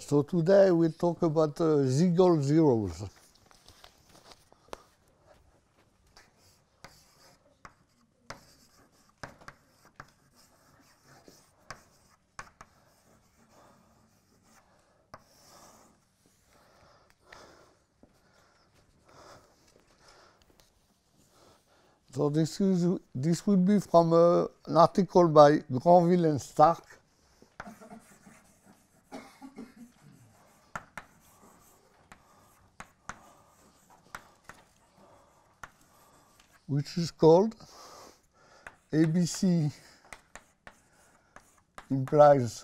So today we'll talk about Ziegel zeros. So this will be from an article by Granville and Stark, which is called ABC implies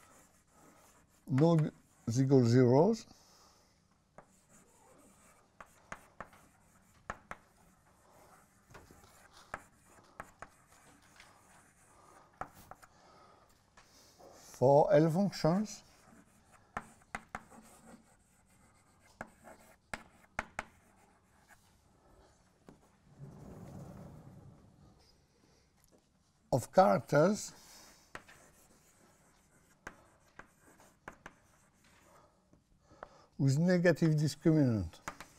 no Ziegel zeros. For L functions of characters with negative discriminant.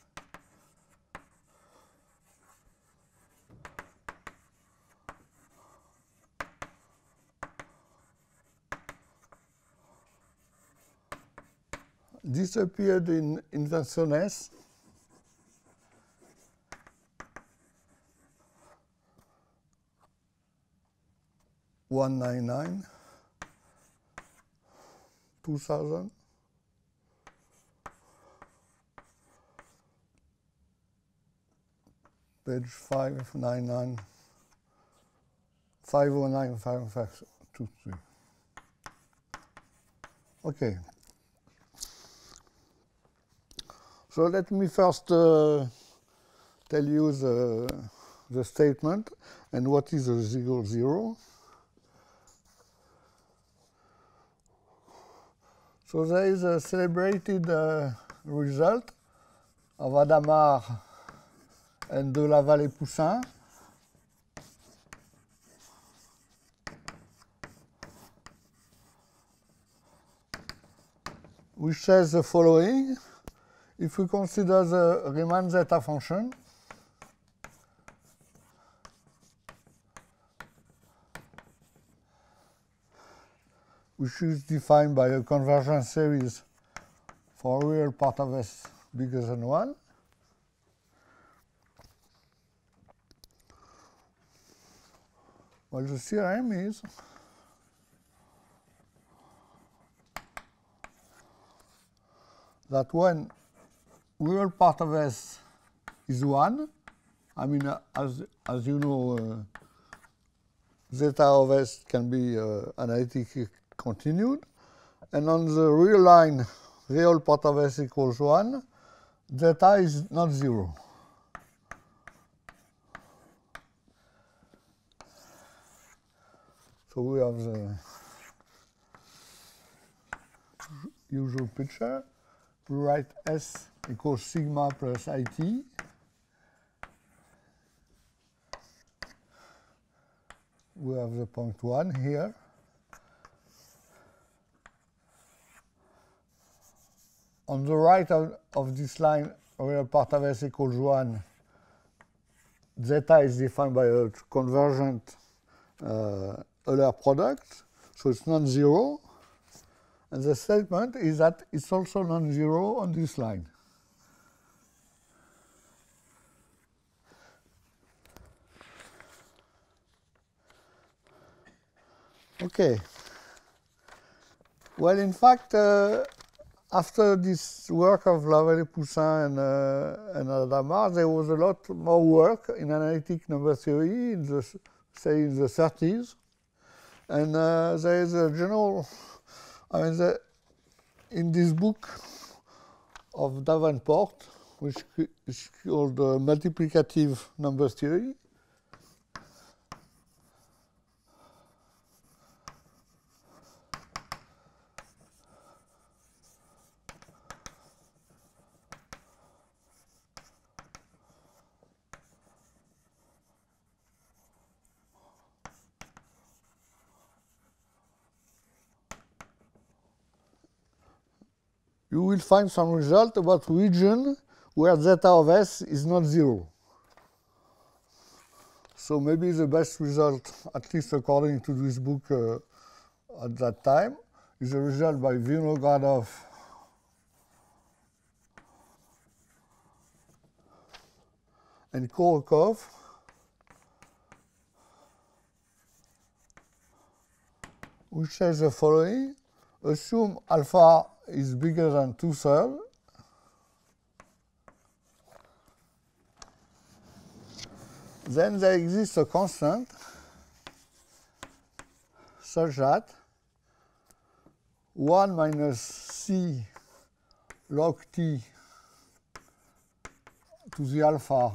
This appeared in the sonnet (199), 2000, page 599, 509, 5523. Okay. So let me first tell you the statement and what is a Ziegel zero. So there is a celebrated result of Adamar and de la Vallée-Poussin, which says the following. If we consider the Riemann zeta function, which is defined by a convergence series for a real part of S bigger than 1, well, the theorem is that when real part of S is 1, I mean, as you know, zeta of S can be analytically continued, and on the real line, real part of S equals 1, zeta is not 0. So we have the usual picture. We write S equals sigma plus IT. We have the point 1 here. On the right of this line, real part of S equals 1, zeta is defined by a convergent Euler product, so it's non-zero. And the statement is that it's also non-zero on this line. Okay. Well, in fact, after this work of La Vallée-Poussin and Adamar, there was a lot more work in analytic number theory, in the, say, in the 30s. And there is a general, I mean, in this book of Davenport, which is called multiplicative number theory, you will find some result about region where zeta of S is not 0. So maybe the best result, at least according to this book at that time, is a result by Vinogradov and Korokov, which says the following: assume alpha is bigger than 2/3, then there exists a constant such that 1 minus c log t to the alpha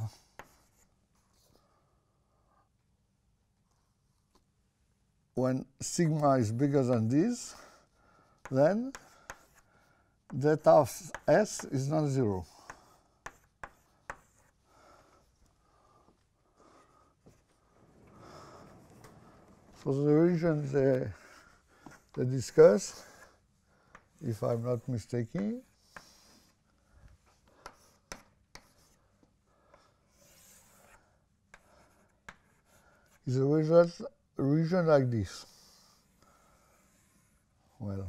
when sigma is bigger than this, then zeta of S is not 0. So the region they discuss, if I'm not mistaken, is a region like this. Well,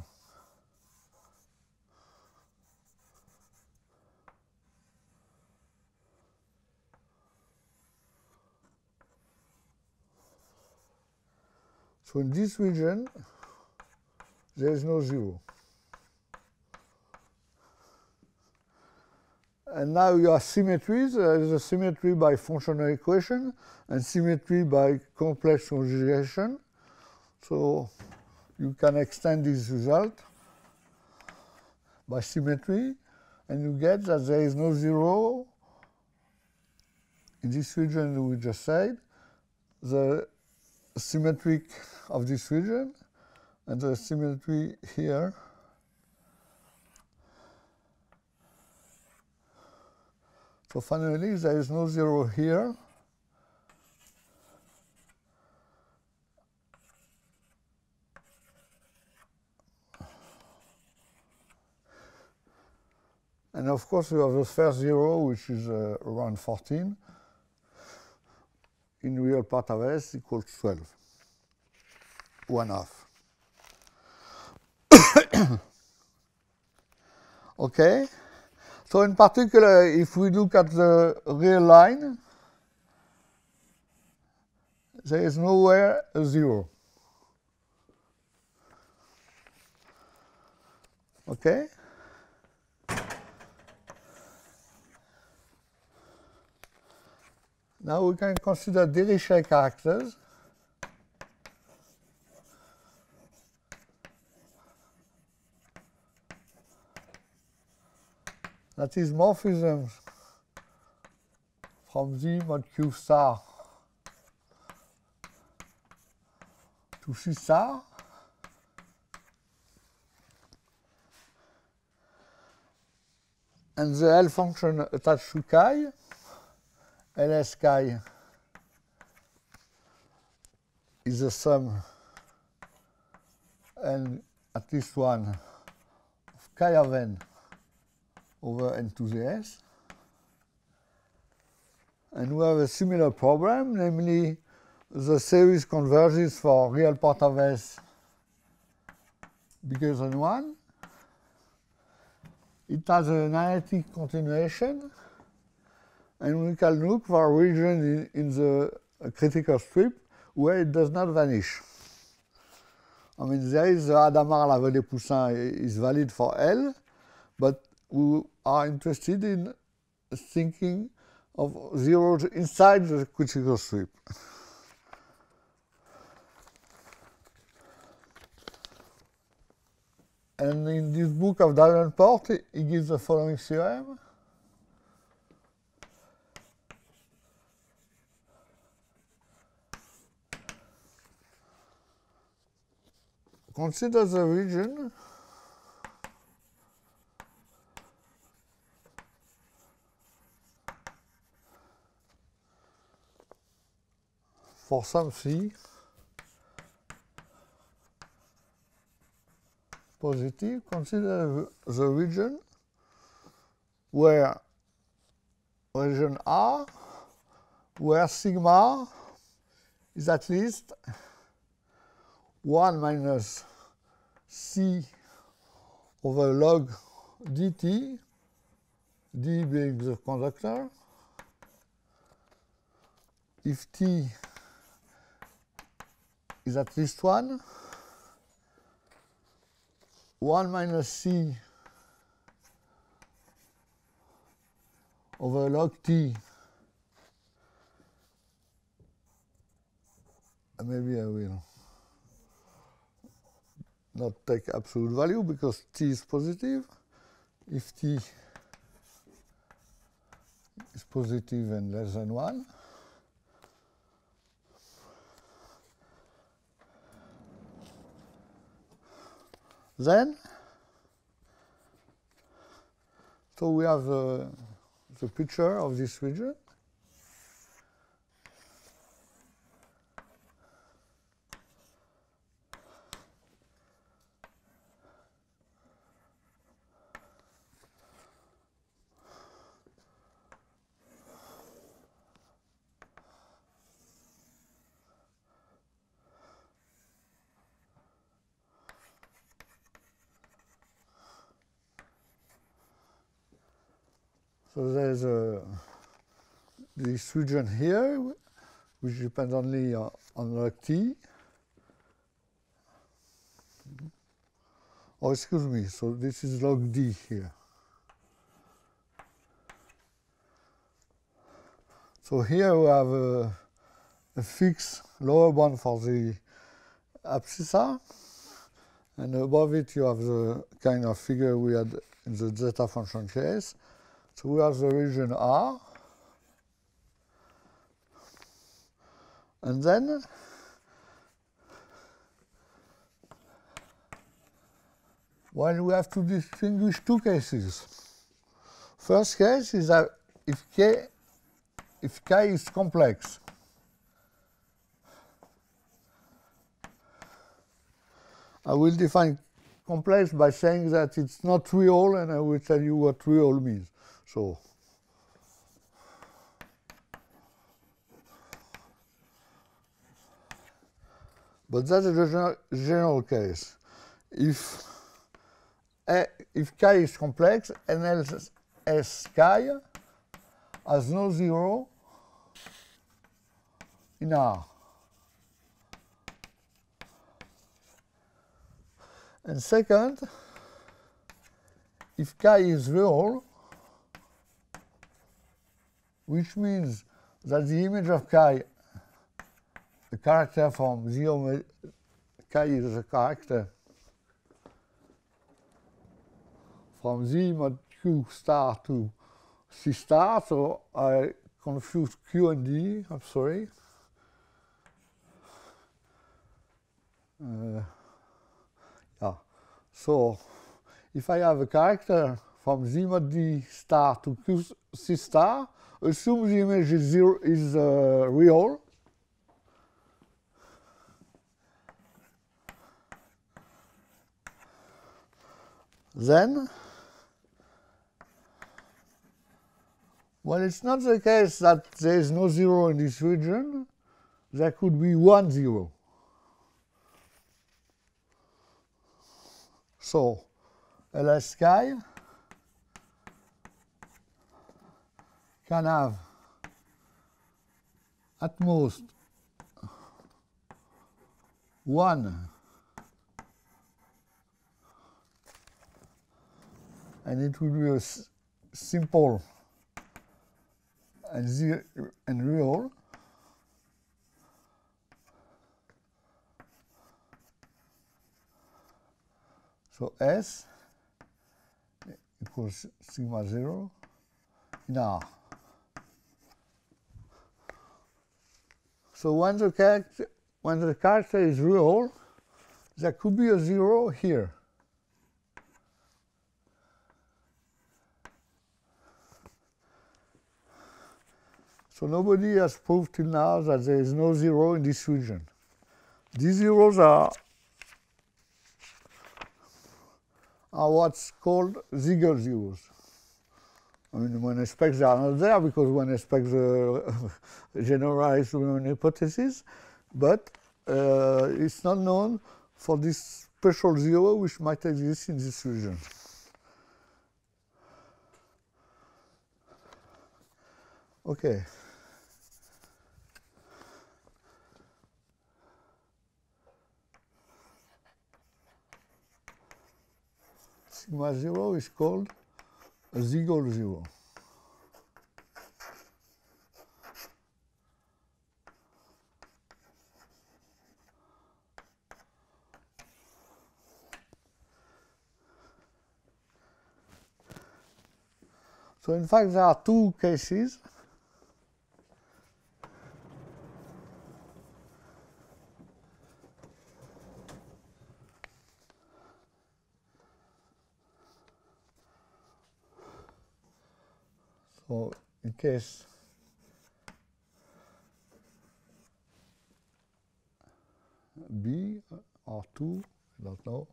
so in this region, there is no 0. And now you have symmetries. There is a symmetry by functional equation and symmetry by complex conjugation. So you can extend this result by symmetry, and you get that there is no 0 in this region we just said, the symmetric of this region, and the symmetry here. So finally, there is no 0 here. And of course, we have the first 0, which is around 14. In real part of S equals 12. 1/2. Okay. So in particular, if we look at the real line, there is nowhere a 0. Okay? Now we can consider Dirichlet characters. That is morphisms from Z mod Q star to C star. And the L function attached to chi, LS chi, is the sum and at least one of chi of n over n to the s. And we have a similar problem, namely the series converges for real part of S bigger than 1. It has an analytic continuation, and we can look for a region in the critical strip where it does not vanish. I mean, there is the Hadamard-Lavallée-Poussin is valid for L, but we are interested in thinking of zeros inside the critical strip. And in this book of Davenport, he gives the following theorem. Consider the region for some C positive. Consider the region where region R, where sigma is at least 1 minus c over log dt, d being the conductor, if t is at least 1 minus c over log t, maybe I will not take absolute value because t is positive. If t is positive and less than 1, then, so we have the picture of this region. So there's this region here, which depends only on log t. Oh, excuse me, so this is log d here. So here we have a fixed lower bound for the abscissa, and above it you have the kind of figure we had in the zeta function case. So we have the region R, and then well, we have to distinguish two cases. First case is that if k is complex, I will define complex by saying that it's not real, and I will tell you what real means. So but that's a general case. If k is complex, and else S chi has no zero in R. And second, if k is real, which means that the image of chi, the character from 0, chi is a character from z mod q star to c star, so I confused q and d, I'm sorry. Yeah. So if I have a character from z mod d star to q c star, assume the image is real. Then, well, it's not the case that there is no zero in this region. There could be 1 0. So, Ls chi can have at most 1, and it will be a simple and real. So S equals sigma 0 in R. So when the character is real, there could be a 0 here. So nobody has proved till now that there is no 0 in this region. These zeros are what's called Ziegler zeros. I mean, when I expect they are not there because when I expect the generalized Riemann hypothesis, but it's not known for this special zero which might exist in this region. Okay. Sigma 0 is called a Siegel zero. So in fact there are two cases. So in case B or 2, I don't know.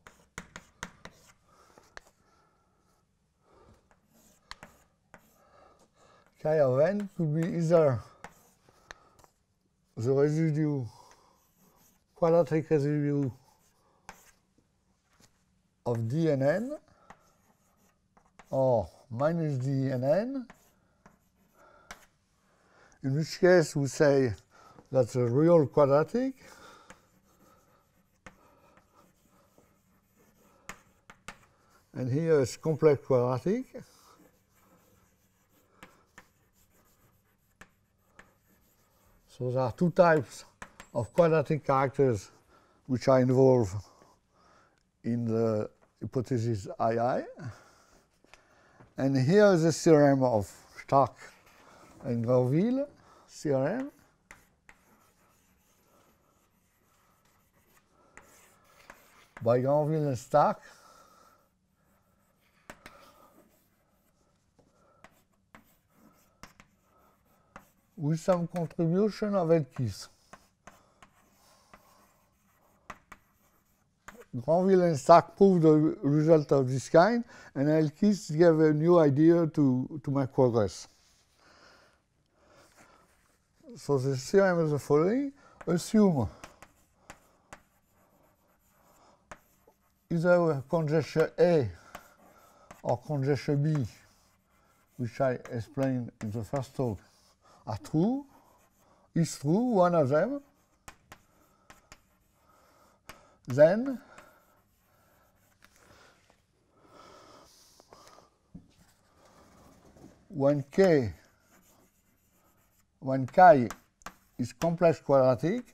Chi of n could be either the residue, quadratic residue of D and n, or minus D and n, in which case we say that's a real quadratic, and here is complex quadratic. So there are two types of quadratic characters which are involved in the hypothesis II. And here is the theorem of Stark and Granville theorem. By Granville and Stark. With some contribution of IHES. Granville and Stark proved the result of this kind, and IHES gave a new idea to make progress. So the theorem is the following. Assume either conjecture A or conjecture B, which I explained in the first talk, are true, is true, one of them, then when chi is complex quadratic,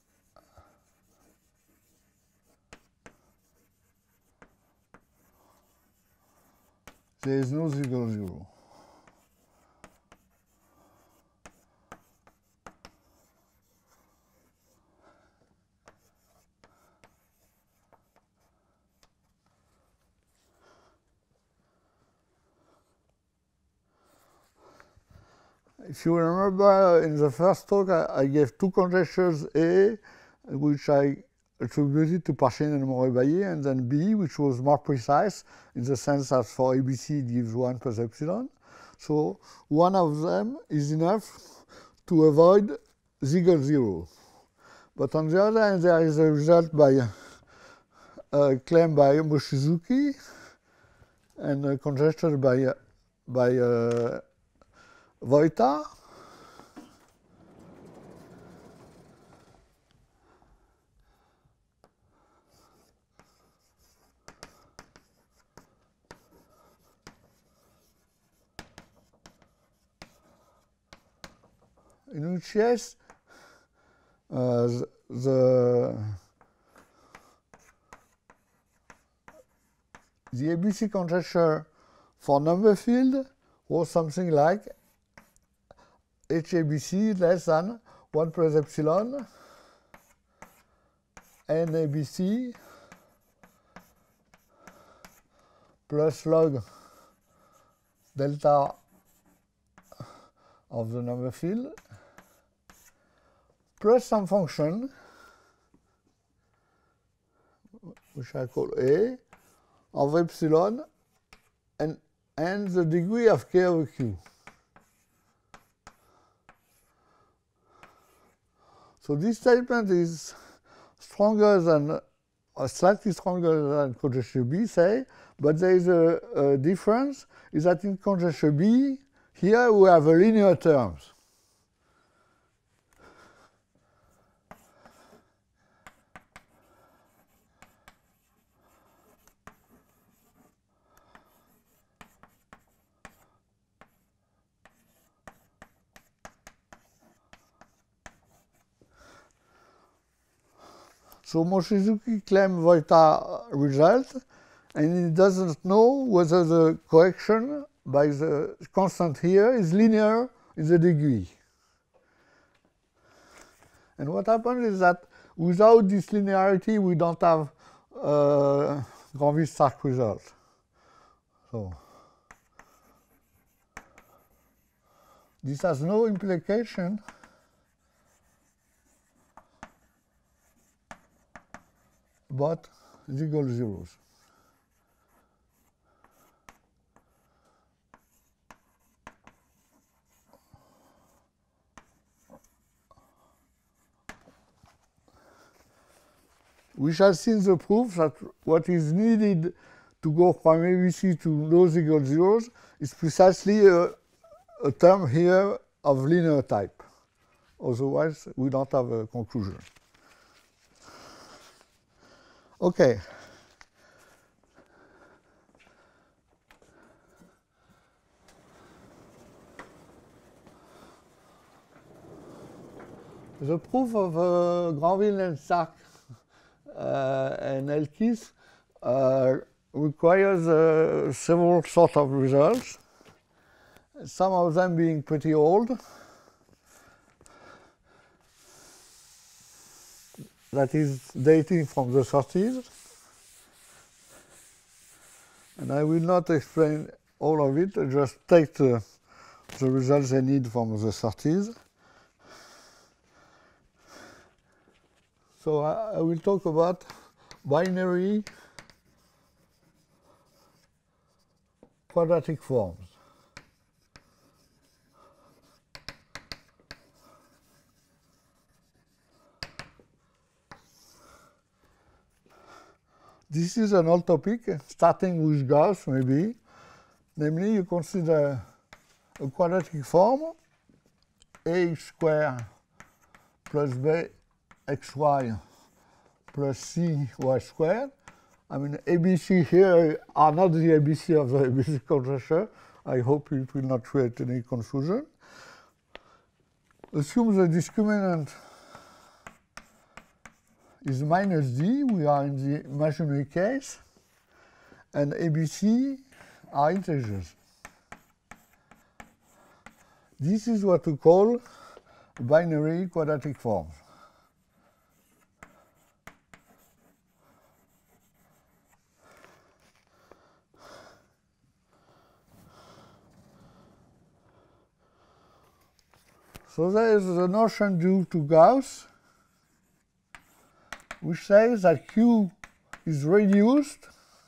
there is no Siegel zero. If you remember, in the first talk, I gave two conjectures, A, which I attributed to Parshin and Moret-Bailly, and then B, which was more precise in the sense that for ABC it gives 1 plus epsilon. So one of them is enough to avoid Siegel zero. But on the other hand, there is a result by a claim by Mochizuki and a conjecture by Vojta. In which case the ABC conjecture for number field was something like HABC less than 1 plus epsilon NABC plus log delta of the number field plus some function which I call A of epsilon and and the degree of K over Q. So this statement is stronger than, or slightly stronger than conjecture B, say, but there is a difference, is that in conjecture B, here we have a linear terms. So Mochizuki claimed Volta result, and he doesn't know whether the correction by the constant here is linear in the degree. And what happens is that without this linearity, we don't have Granville-Stark result. So this has no implication about equal zeros. We shall see in the proof that what is needed to go from ABC to those equal zeros is precisely a term here of linear type. Otherwise, we don't have a conclusion. Okay. The proof of Granville and Stark and IHES requires several sorts of results, some of them being pretty old. That is dating from the 30s. And I will not explain all of it, I just take the results I need from the 30s. So I will talk about binary quadratic forms. This is an old topic, starting with Gauss, maybe. Namely, you consider a quadratic form, ax squared plus bxy plus cy squared. I mean, ABC here are not the ABC of the ABC conjecture. I hope it will not create any confusion. Assume the discriminant is minus d, we are in the imaginary case, and ABC are integers. This is what we call binary quadratic form. So there is the notion due to Gauss, which says that Q is reduced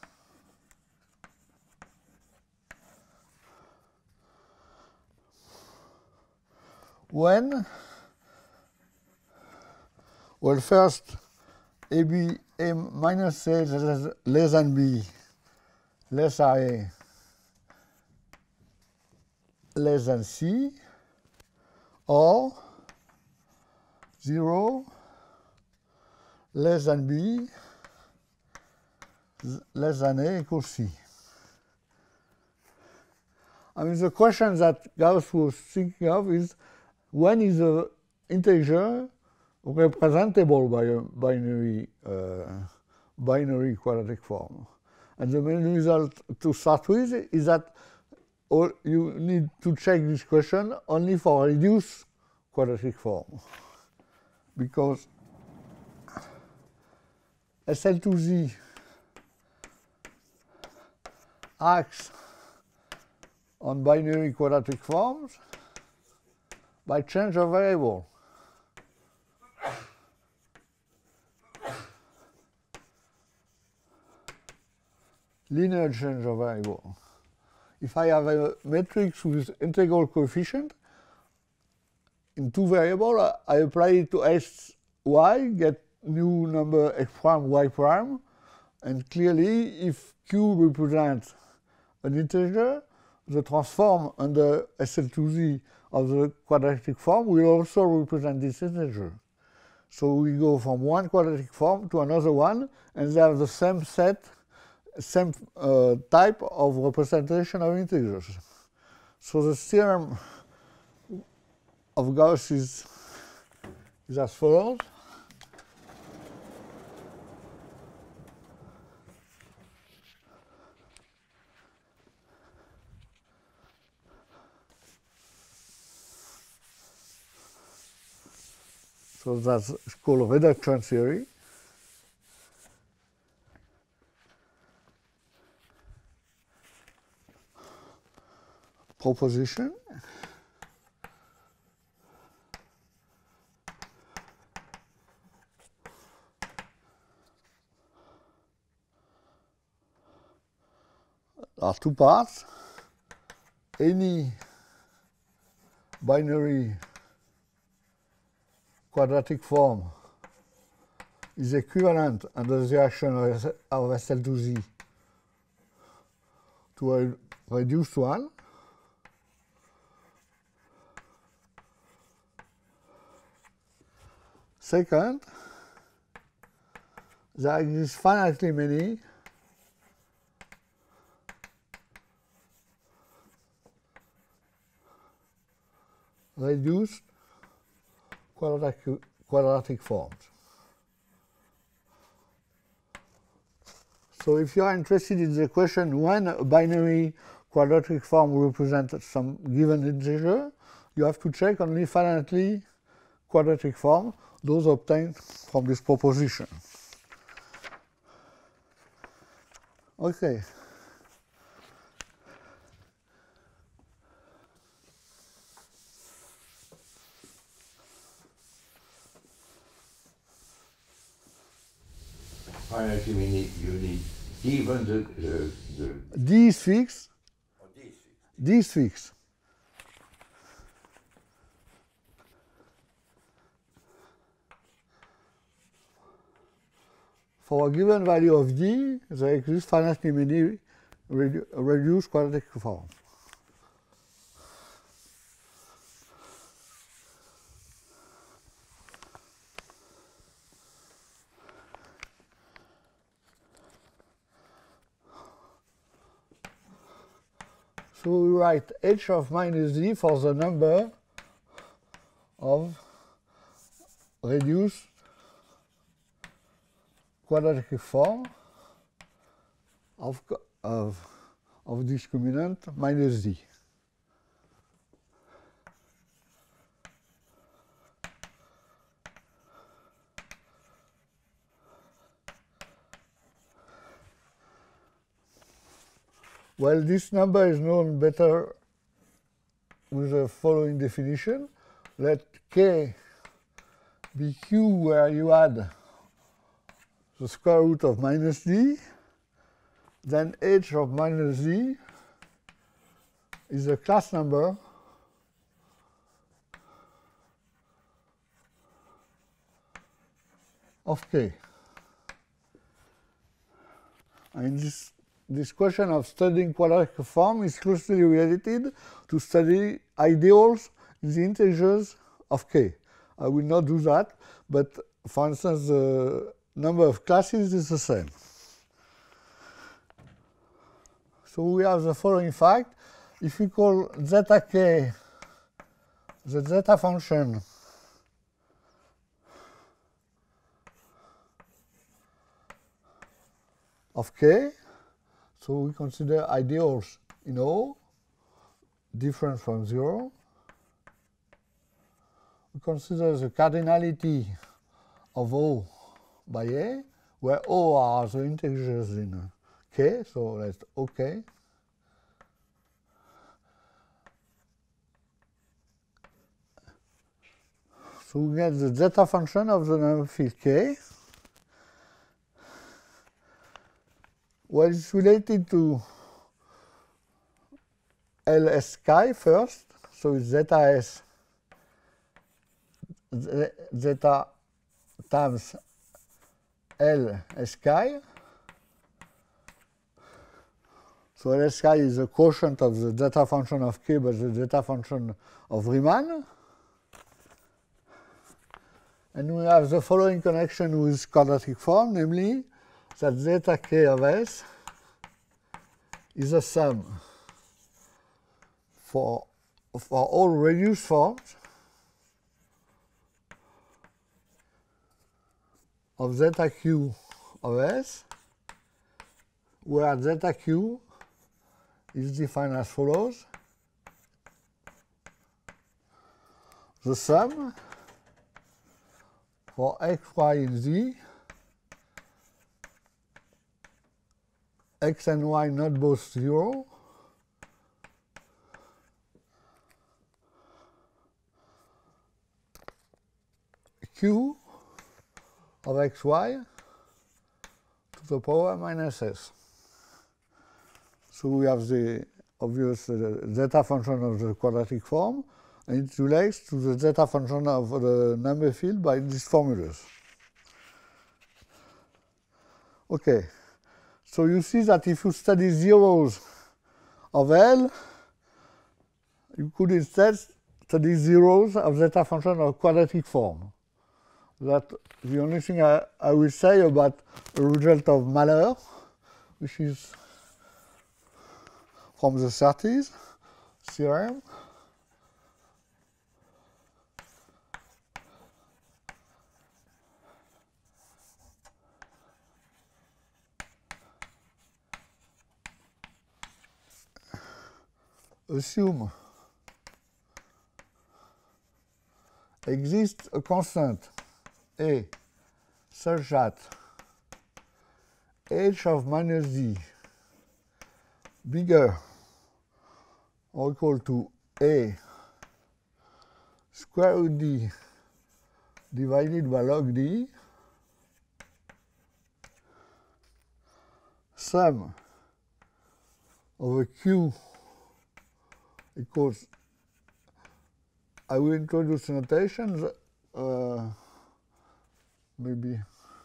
when, well, first, AB minus A less than B, less A less than C, or 0 less than B less than A equals C. I mean, the question that Gauss was thinking of is, when is an integer representable by a binary quadratic form? And the main result to start with is that you need to check this question only for reduced quadratic form, because SL2Z acts on binary quadratic forms by change of variable. Linear change of variable. if I have a matrix with integral coefficient in two variables, I apply it to S, Y, get new number X prime, Y prime, and clearly if Q represents an integer, the transform under SL2Z of the quadratic form will also represent this integer. So we go from one quadratic form to another one, and they have the same set, same type of representation of integers. So the theorem of Gauss is as follows. So that's called reduction theory. Proposition. There are two parts. Any binary quadratic form is equivalent under the action of SL2Z to a reduced one. Second, there exist finitely many reduced quadratic forms. So if you are interested in the question when a binary quadratic form represents some given integer, you have to check only finitely quadratic form, those obtained from this proposition. Okay. Finally, you need given the D is fixed. oh, D is fixed. D is fixed. For a given value of D, there exist finitely many reduced quadratic forms. So we write h of minus d for the number of reduced quadratic form of discriminant minus d. Well, this number is known better with the following definition. Let k be q where you add the square root of minus d, then h of minus d is a class number of k. And this question of studying quadratic form is closely related to study ideals in the integers of k. I will not do that, but for instance, the number of classes is the same. So we have the following fact. If we call zeta k the zeta function of k, so we consider ideals in O, different from 0. We consider the cardinality of O by A, where O are the integers in K, so let's OK. So we get the zeta function of the number field K. Well, it's related to LS chi first, so it's zeta S zeta times L S chi. So LS chi is the quotient of the zeta function of K by the zeta function of Riemann. And we have the following connection with quadratic form, namely that zeta K of S is a sum for all reduced forms of zeta Q of S, where zeta Q is defined as follows. The sum for x, y, and z, x and y not both 0, q of xy to the power minus s. So we have the obvious zeta function of the quadratic form, and it relates to the zeta function of the number field by these formulas. Okay, so you see that if you study zeros of L, you could instead study zeros of zeta function of quadratic form. That's the only thing I will say about a result of Mahler, which is from the 30s theorem. Assume exists a constant A such that h of minus d bigger or equal to A square root d divided by log d, sum over Q equals, I will introduce notations, maybe.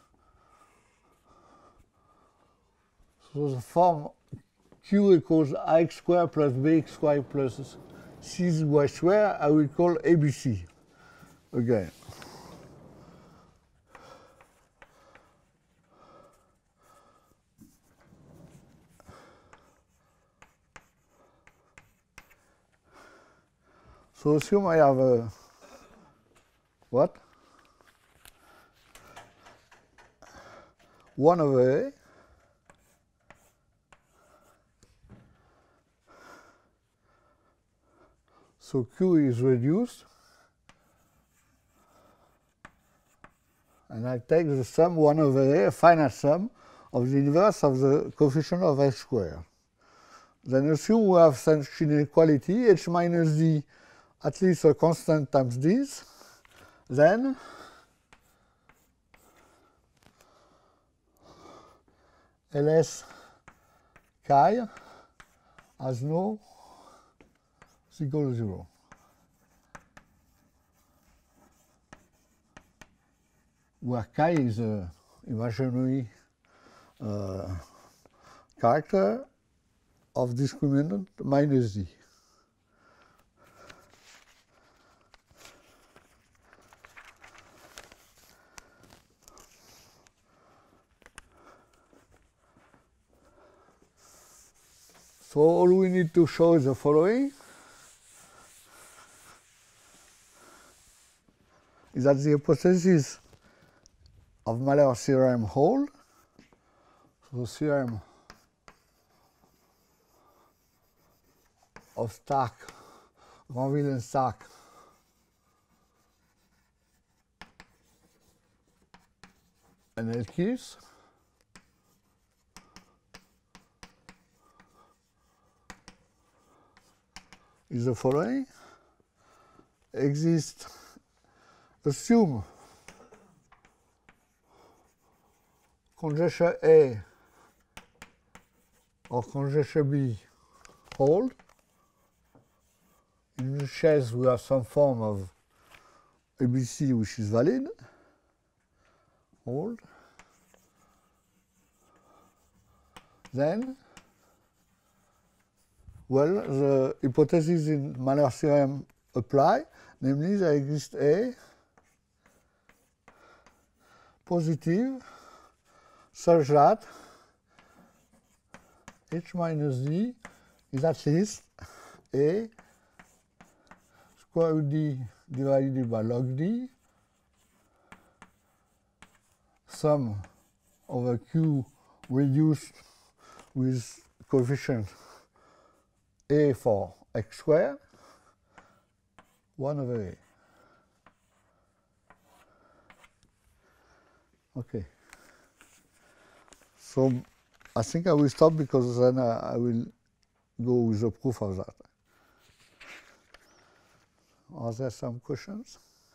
So the form Q equals ax squared plus bxy plus cy squared, I will call ABC again. So assume I have a what? 1 over A so Q is reduced, and I take the sum 1 over A, a finite sum of the inverse of the coefficient of H squared. Then assume we have such inequality, H minus D at least a constant times this, then LS chi has no is equal to 0. Where chi is an imaginary character of discriminant minus d. So all we need to show is the following, is that the hypothesis of Mahler's theorem hold. So the theorem of Stark, Granville and Stark and Elkis is the following. Assume conjecture A or conjecture B hold. in this case we have some form of ABC which is valid, hold. Then, well, the hypothesis in Malher theorem apply, namely there exists A positive such that H minus D is at least A square root D divided by log D sum over Q reduced with coefficient A for x squared 1 over A. Okay. So I think I will stop because then I will go with the proof of that. Are there some questions?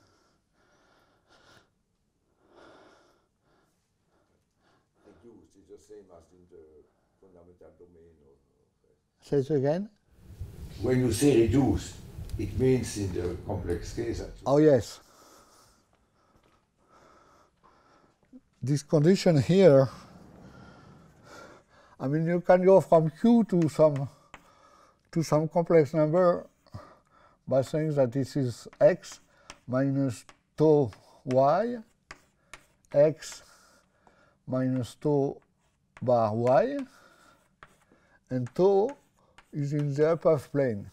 Reduced is the same as in the fundamental domain of Say it again? When you say reduced, it means in the complex case actually. Oh yes. This condition here, I mean you can go from Q to some complex number by saying that this is x minus tau y, x minus tau bar y, and tau is in the upper plane.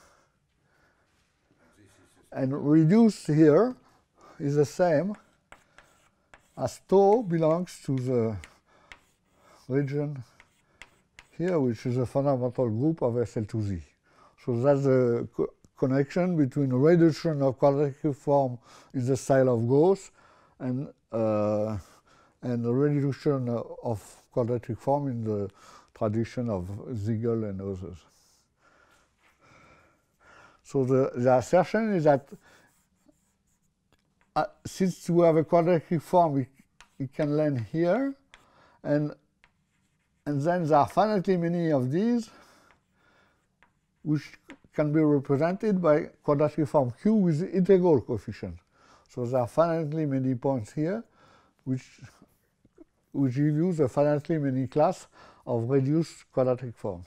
And reduced here is the same as tau belongs to the region here, which is a fundamental group of SL2Z. So that's the connection between a reduction of quadratic form in the style of Gauss and a reduction of quadratic form in the tradition of Siegel and others. So the assertion is that since we have a quadratic form, it can land here, and then there are finitely many of these which can be represented by quadratic form Q with integral coefficient. So there are finitely many points here which give you the finitely many class of reduced quadratic forms.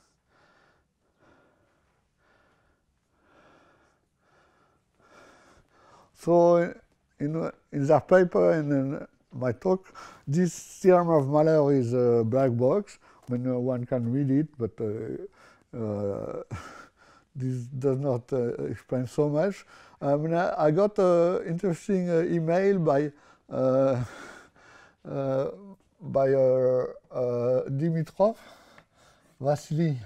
So in their paper and in my talk, this theorem of Malher is a black box. I mean, one can read it, but this does not explain so much. I mean, I got an interesting email by Dimitrov, Vasily.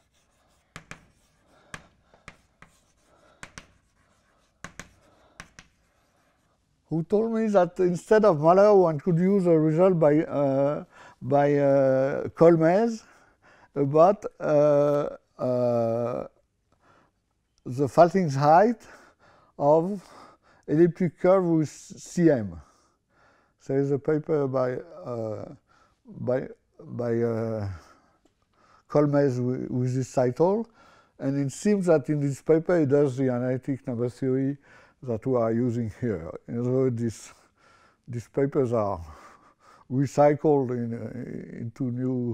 Who told me that instead of Malher, one could use a result by Kolmez about the Faltings of elliptic curve with CM. There is a paper by Kolmez with this title, and it seems that in this paper it does the analytic number theory that we are using here. In other words, these papers are recycled into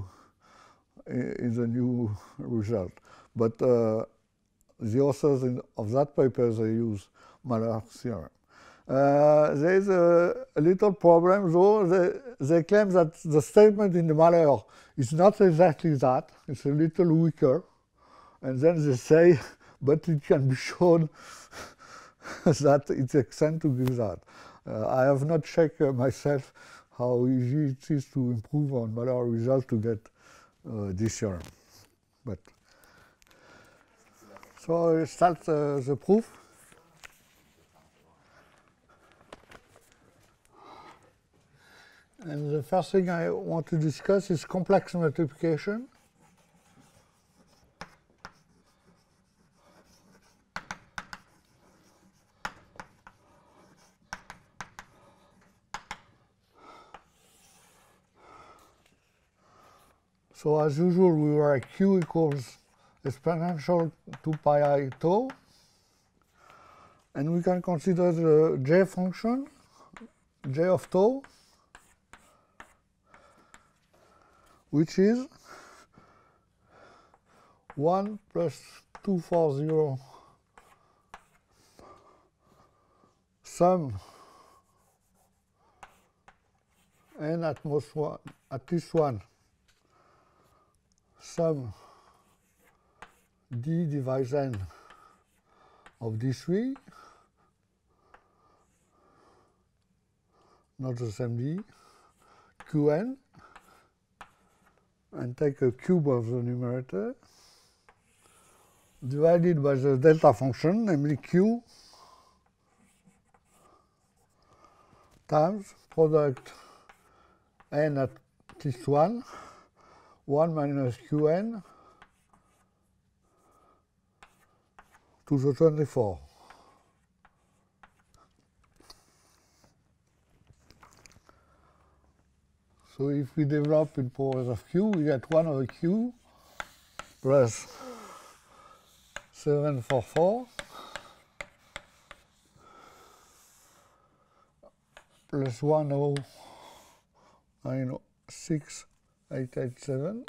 the new result. But the authors of that paper, they use Malher theorem. There is a little problem, though. They claim that the statement in the Malher is not exactly that. It's a little weaker. And then they say, but it can be shown that it's extend to give that. I have not checked myself how easy it is to improve on Malher result to get this theorem. But so I start the proof. And the first thing I want to discuss is complex multiplication. So as usual, we write Q equals exponential 2 pi I tau. And we can consider the j function, j of tau, which is 1 plus 240 sum n at most one, at least one, sum d divides n of d3, not the same d, qn, and take a cube of the numerator, divided by the delta function, namely q times product n at least 1, 1 minus qn to the 24. So if we develop in powers of q, we get 1 over q plus 744 plus 1096887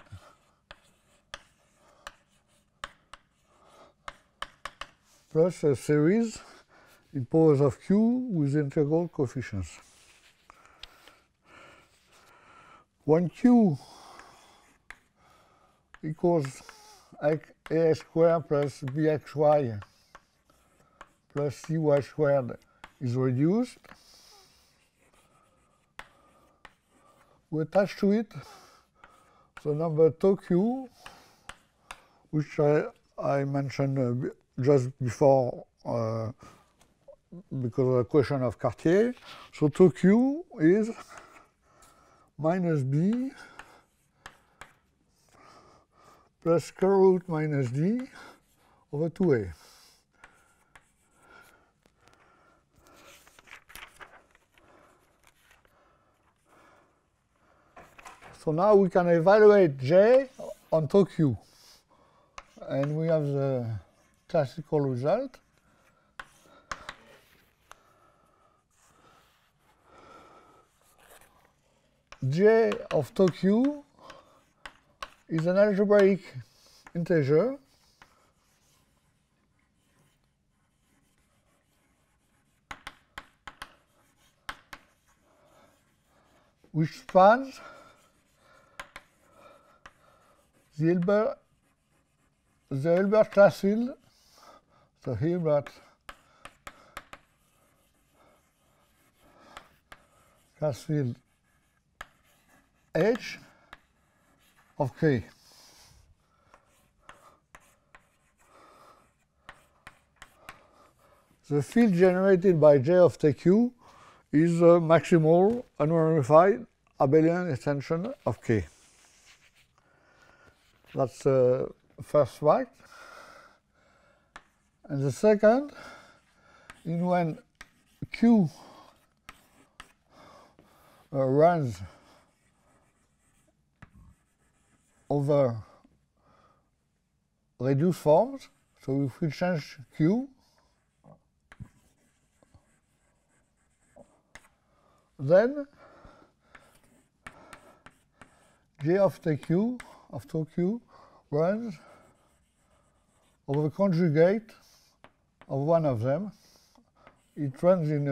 plus a series in powers of q with integral coefficients. When q equals ax squared plus bxy plus cy squared is reduced, we attach to it the number tau q, which I mentioned just before because of the question of Cartier. So tau q is minus b plus square root minus d over 2a. So now we can evaluate j on tau q, and we have the classical result. J of tau q is an algebraic integer which spans the Hilbert class field, the Hilbert class field H of K. The field generated by J of TQ is the maximal unramified abelian extension of K. That's the first fact. And the second is when Q runs over reduced forms. So if we change Q, then J of TQ of tau q runs over the conjugate of one of them. It runs in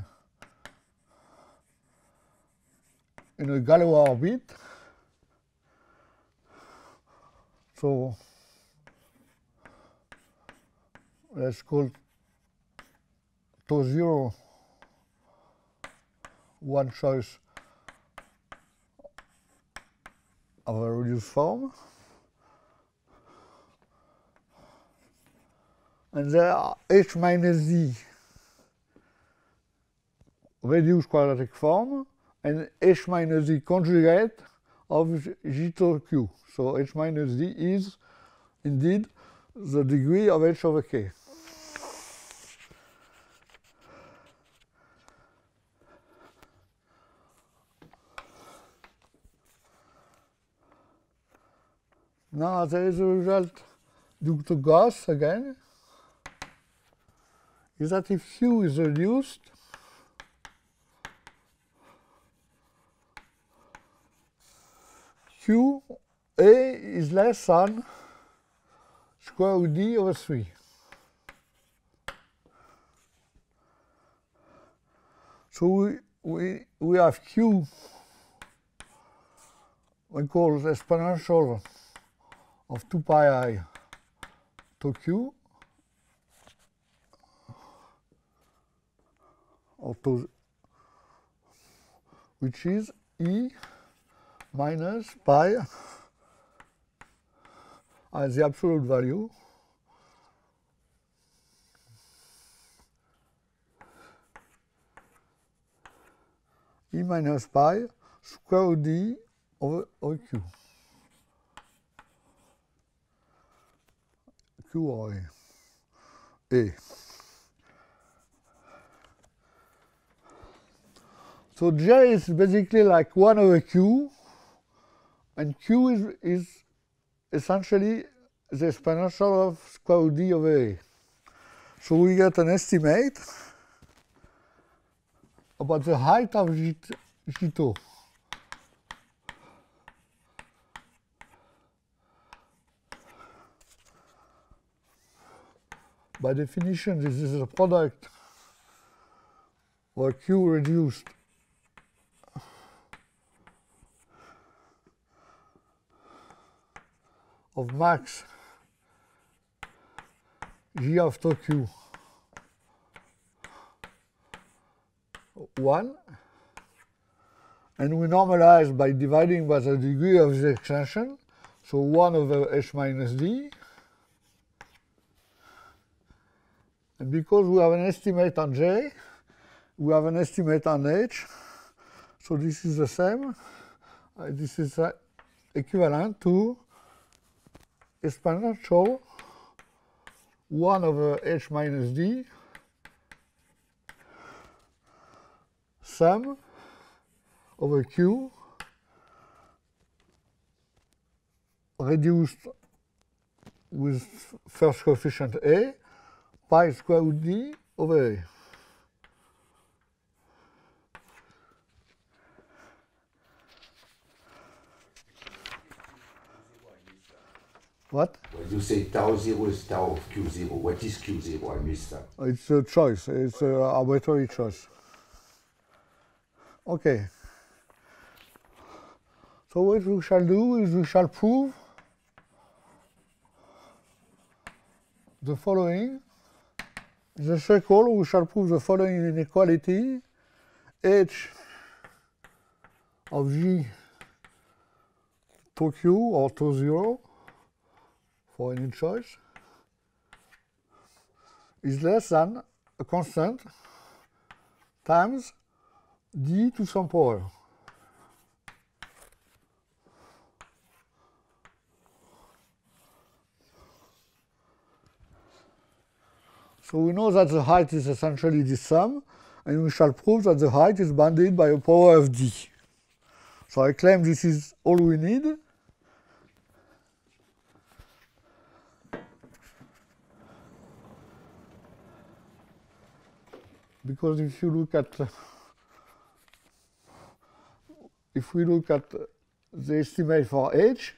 a Galois orbit. So let's call tau 0 one choice of a reduced form. And there are h minus z reduced quadratic form and h minus z conjugate of J tau q. So h minus z is indeed the degree of h over k. Now there is a result due to Gauss again. is that if Q is reduced, Q A is less than square root D over 3. So we have Q, we call the exponential of 2 pi I to Q, or to, which is E minus pi as the absolute value E minus pi square root D over Q. Q or A. So J is basically like 1 over Q, and Q is essentially the exponential of square root D over A. So we get an estimate about the height of G2. By definition, this is a product where Q reduced of max G of tau Q 1, and we normalize by dividing by the degree of the extension, so 1 over H minus D. And because we have an estimate on J, we have an estimate on H, so this is the same. This is equivalent to exponential 1 over H minus D sum over Q reduced with first coefficient A pi square root D over A. What? When you say tau 0 is tau of Q0, what is Q0? I missed that. It's a choice. It's an arbitrary choice. Okay. So what we shall do is we shall prove the following. In the circle, we shall prove the following inequality. H of G tau Q or tau 0 for any choice is less than a constant times D to some power. So we know that the height is essentially this sum, and we shall prove that the height is bounded by a power of D. So I claim this is all we need. Because if we look at the estimate for H,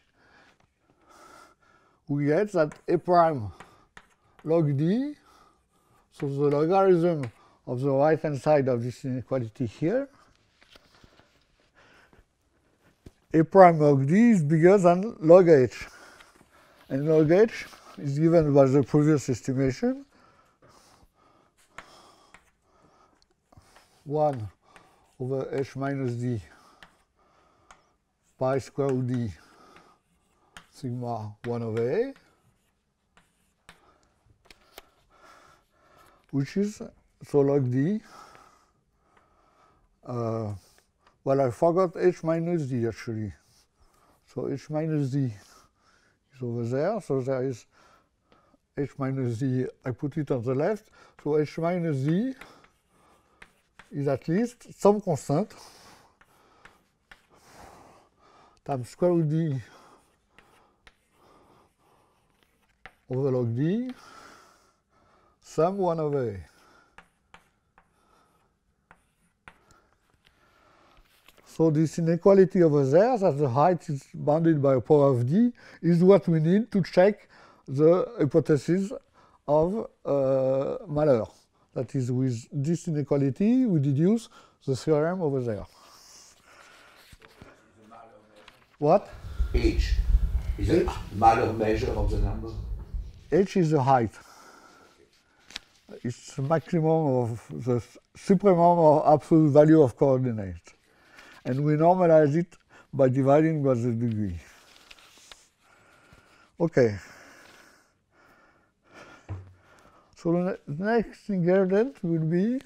we get that A prime log D, so the logarithm of the right-hand side of this inequality here, A prime log D is bigger than log H. And log H is given by the previous estimation, 1 over H minus D pi square root D sigma 1 over A, which is, so log D, well, I forgot H minus D actually. So H minus D is over there, so there is H minus D, I put it on the left, so H minus D is at least some constant times square root D over log D sum 1 over A. So this inequality over there, that the height is bounded by a power of d, is what we need to check the hypothesis of Malheur. That is, with this inequality, we deduce the theorem over there. What? H. Is it Malheur measure of the number? H is the height. It's the maximum of the supremum of absolute value of coordinates. And we normalize it by dividing by the degree. Okay. So the next ingredient will be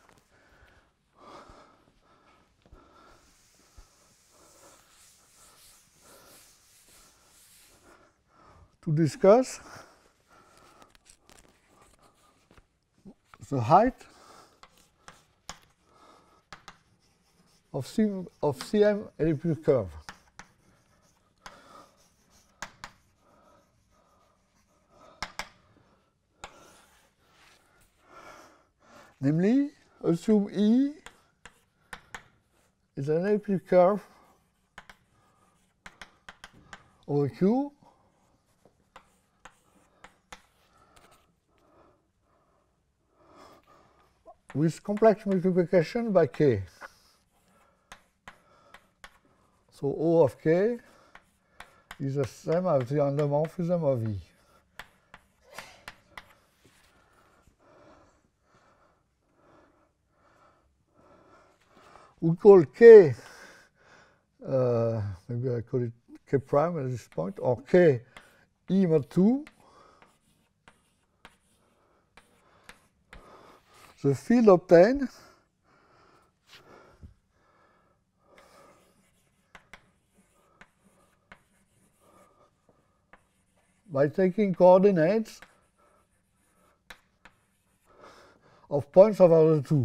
to discuss the height of CM elliptic curve. Namely, assume E is an elliptic curve over Q with complex multiplication by K. So O of K is the same as the endomorphism of E. We call K, maybe I call it K prime at this point, or K E mod 2, the field obtained by taking coordinates of points of order 2.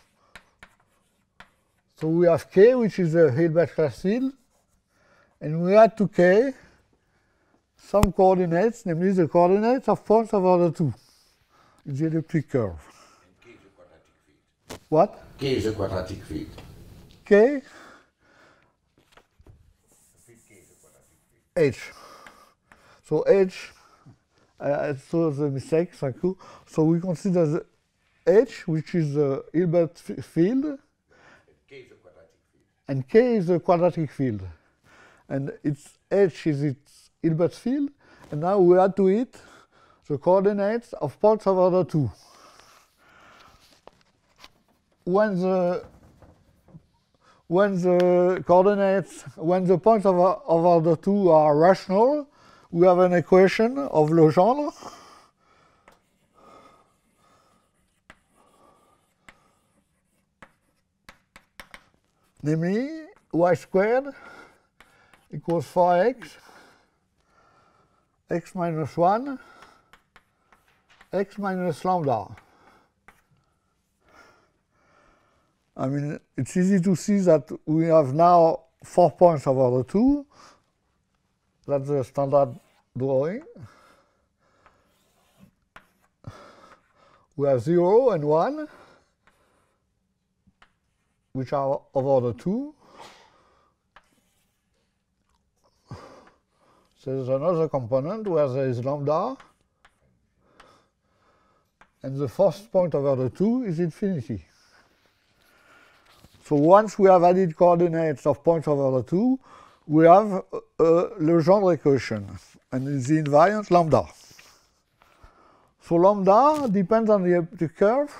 So we have K, which is a Hilbert class field, and we add to K some coordinates, namely the coordinates of points of order 2 in the elliptic curve. And K is a quadratic field. What? K is a quadratic field. K? H. So H, I saw the mistake, thank you. So we consider the H, which is the Hilbert field, and K is a quadratic field. And its H is its Hilbert field, and now we add to it the coordinates of points of order 2. When the points of order 2 are rational, we have an equation of Legendre namely y squared equals 4x, x minus 1, x minus lambda. I mean, it's easy to see that we have now 4 points of order 2. That's the standard drawing. We have 0 and 1, which are of order 2. So there's another component where there is lambda, and the first point of order 2 is infinity. So once we have added coordinates of points of order 2, we have a Legendre equation, and it's the invariant lambda. So lambda depends on the elliptic curve,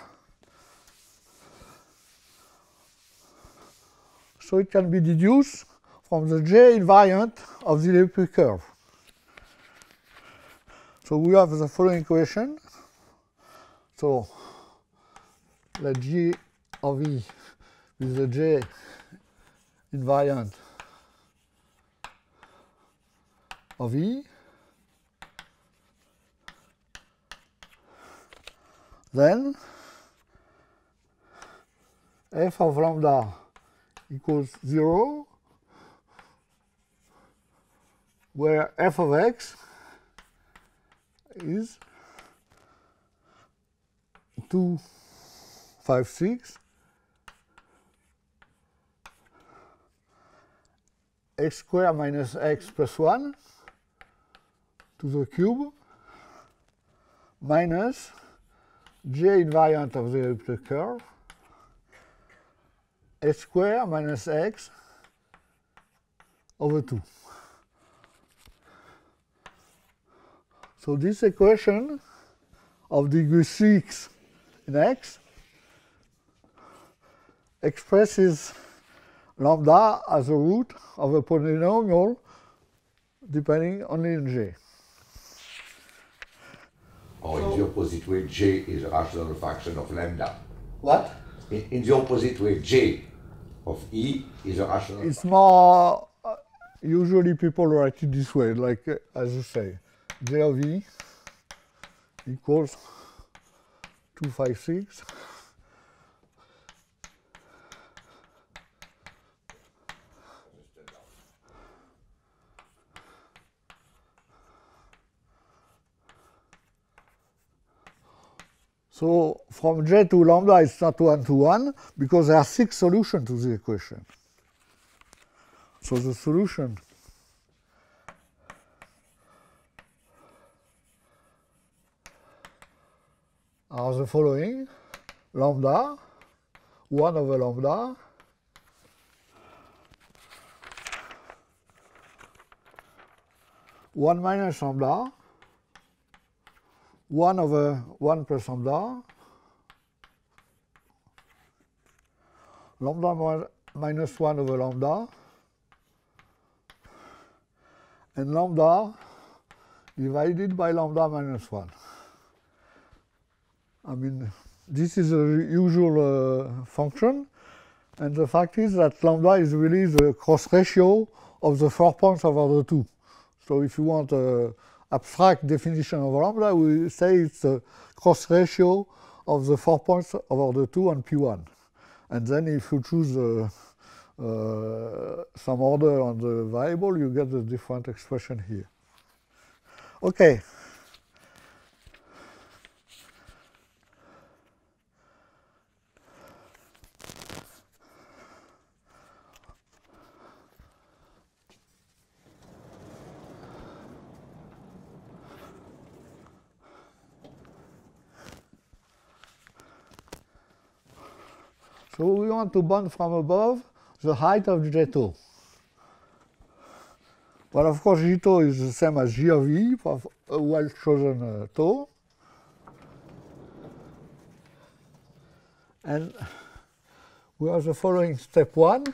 so it can be deduced from the J invariant of the elliptic curve. So we have the following equation. So let G of E with the J invariant of E. Then f of lambda equals 0, where f of x is 2, 5, 6, x squared minus x plus 1 to the cube minus j invariant of the elliptic curve x squared minus x over 2. So this equation of degree 6 in x expresses lambda as a root of a polynomial depending only in j. Or in the opposite way, j is a rational fraction of lambda. What? In the opposite way, j of e is a rational fraction. It's more, usually people write it this way, like as you say, j of e equals 256 So from j to lambda, it's not 1 to 1, because there are 6 solutions to the equation. So the solution are the following: lambda, 1 over lambda, one minus lambda, 1 over 1 plus lambda, lambda minus 1 over lambda, and lambda divided by lambda minus 1. I mean, this is a usual function, and the fact is that lambda is really the cross ratio of the 4 points over the 2. So if you want an abstract definition of lambda, we say it's the cross ratio of the 4 points over the 2 on P1. And then if you choose some order on the variable, you get the different expression here. Okay. So we want to bound from above the height of J tau. Well, of course, J tau is the same as G of E for a well-chosen tau. And we have the following step 1,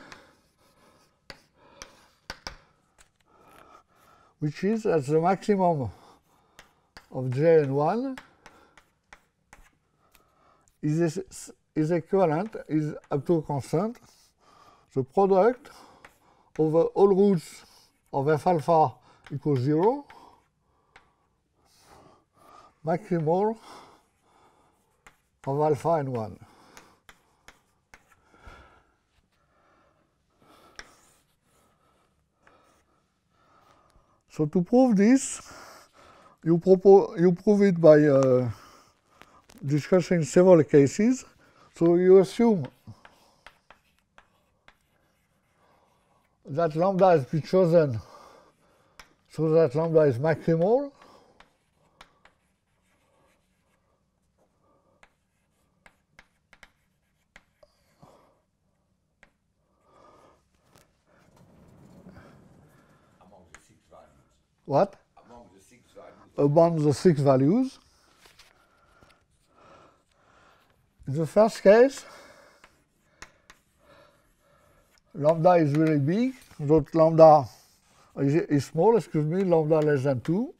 which is at the maximum of J and 1 is equivalent, is up to a constant, the product over all roots of f alpha equals 0, maximal of alpha and 1. So to prove this, you prove it by discussing several cases. So you assume that lambda has been chosen so that lambda is maximal. Among the 6 values. What? Among the 6 values. Among the 6 values. In the first case, lambda is really big, so lambda is small, excuse me, lambda less than 2.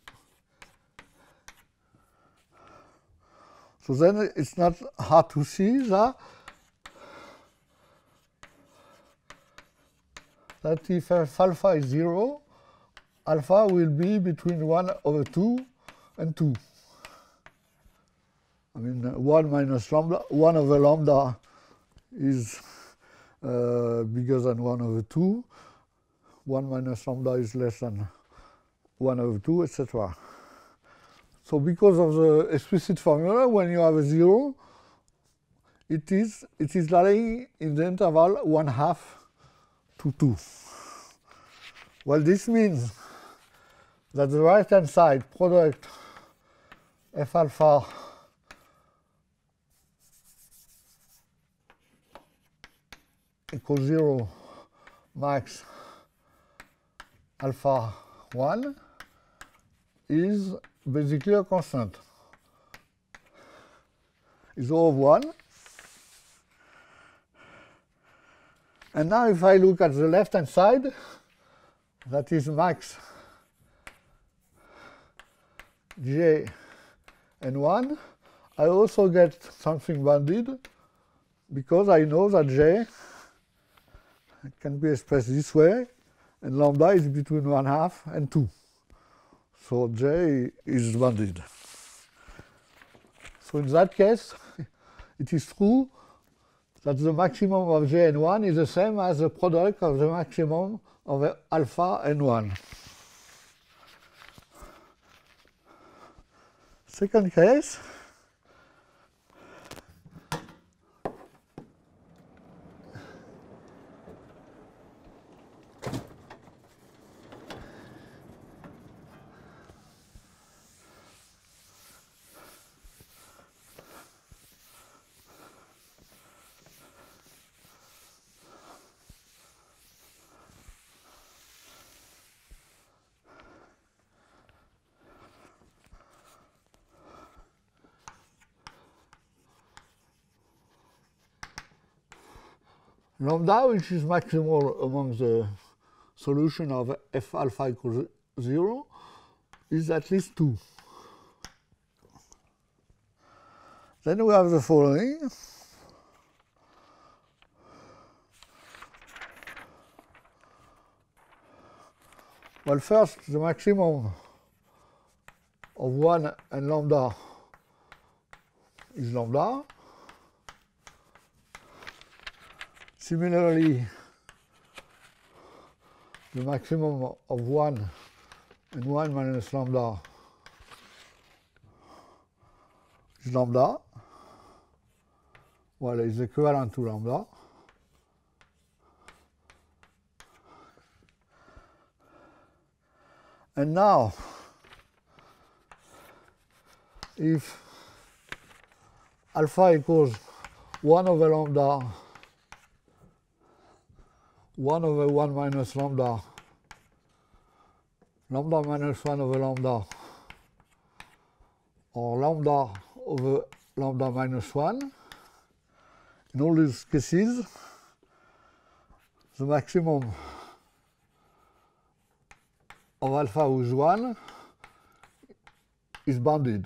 So then it's not hard to see that if f alpha is 0, alpha will be between 1 over 2 and 2. I mean, 1 minus lambda, 1 over lambda is bigger than 1 over 2. 1 minus lambda is less than 1 over 2, etc. So because of the explicit formula, when you have a 0, it is lying in the interval 1/2 to 2. Well, this means that the right-hand side product F alpha equals 0 max alpha 1 is basically a constant. Is O of 1. And now if I look at the left-hand side, that is max J and 1, I also get something bounded because I know that J can be expressed this way and lambda is between 1/2 and 2. So J is bounded. So in that case, it is true that the maximum of J and 1 is the same as the product of the maximum of alpha and 1. Second case, lambda, which is maximal among the solution of F alpha equals 0, is at least 2. Then we have the following. Well, first, the maximum of 1 and lambda is lambda. Similarly, the maximum of 1 and 1 minus lambda is lambda. Well, it's equivalent to lambda. And now, if alpha equals 1 over lambda 1 over 1 minus lambda, lambda minus 1 over lambda, or lambda over lambda minus 1. In all these cases, the maximum of alpha with 1 is bounded,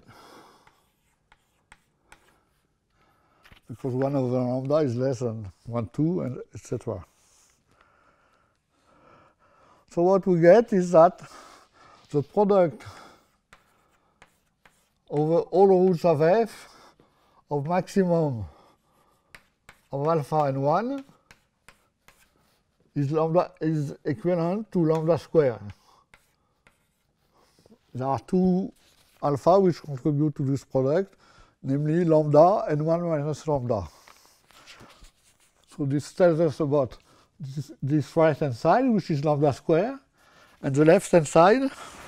because 1 over lambda is less than 1, 2, and etc. So what we get is that the product over all roots of F of maximum of alpha and 1 is equivalent to lambda squared. There are two alpha which contribute to this product, namely lambda and 1 minus lambda. So this tells us about this right-hand side, which is lambda squared, and the left-hand side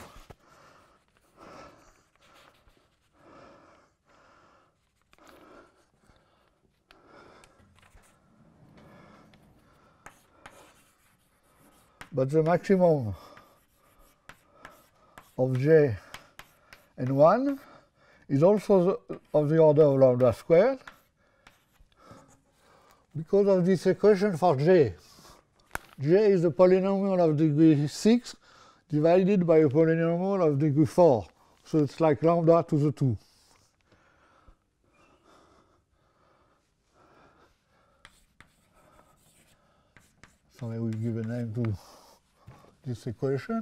but the maximum of J and 1 is also of the order of lambda squared because of this equation for J. J is a polynomial of degree 6 divided by a polynomial of degree 4. So it's like lambda to the 2. So I will give a name to this equation.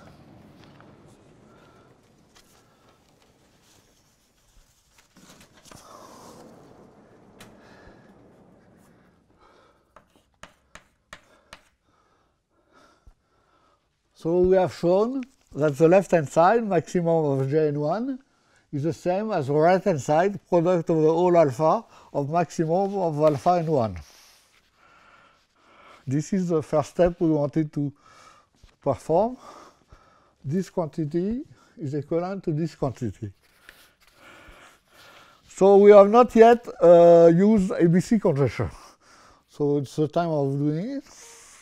So we have shown that the left-hand side, maximum of J and 1, is the same as the right-hand side, product of the whole alpha of maximum of alpha and 1. This is the first step we wanted to perform, this quantity is equivalent to this quantity. So we have not yet used ABC conjecture. So it's the time of doing it.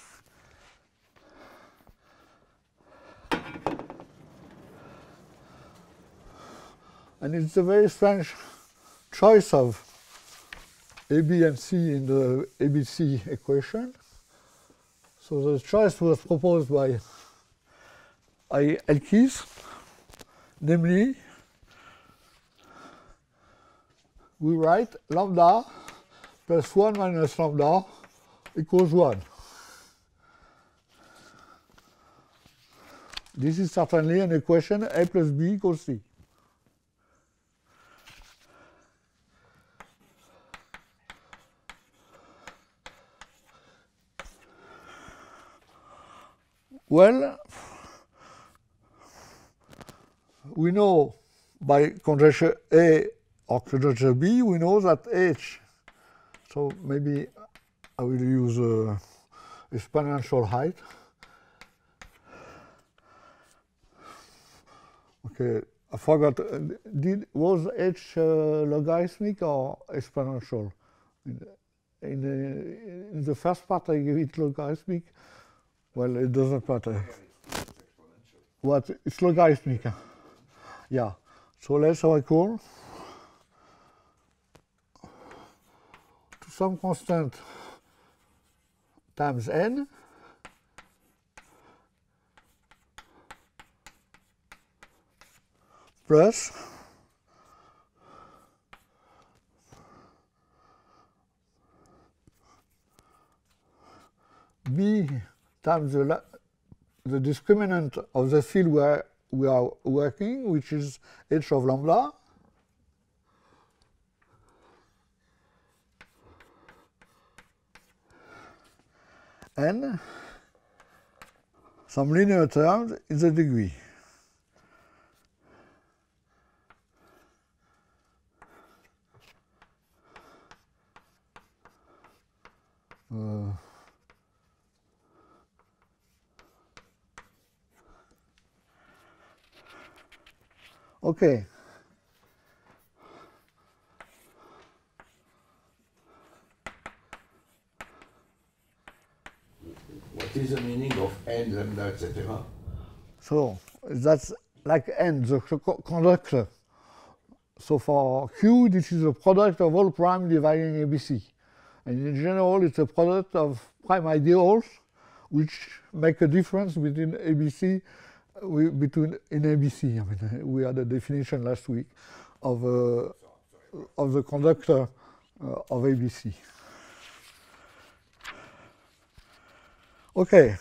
And it's a very strange choice of A, B, and C in the ABC equation. So the choice was proposed by IHES, namely, we write lambda plus 1 minus lambda equals 1. This is certainly an equation A plus B equals C. Well, we know by conjecture A or conjecture B, we know that H, so maybe I will use exponential height. Okay, I forgot, was H logarithmic or exponential? In the first part I gave it logarithmic. Well, it doesn't matter. What? It's logarithmic. Yeah. So let's recall to some constant times n plus b times the discriminant of the field where we are working, which is h of lambda, and some linear terms in the degree. Okay. What is the meaning of n, lambda, etc.? So that's like n, the conductor. So for Q, this is the product of all prime dividing ABC. And in general, it's a product of prime ideals, which make a difference between ABC, in ABC. I mean, we had a definition last week of the conductor of ABC. Okay.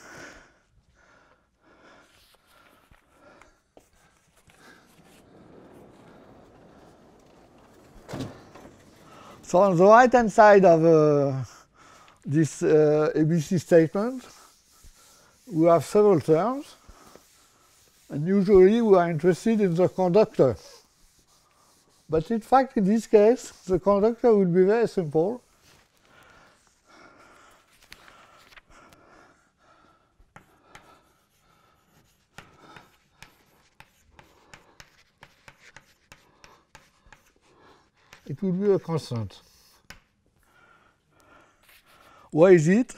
So on the right-hand side of this ABC statement, we have several terms, and usually we are interested in the conductor. But in fact, in this case, the conductor will be very simple. It will be a constant. Why is it?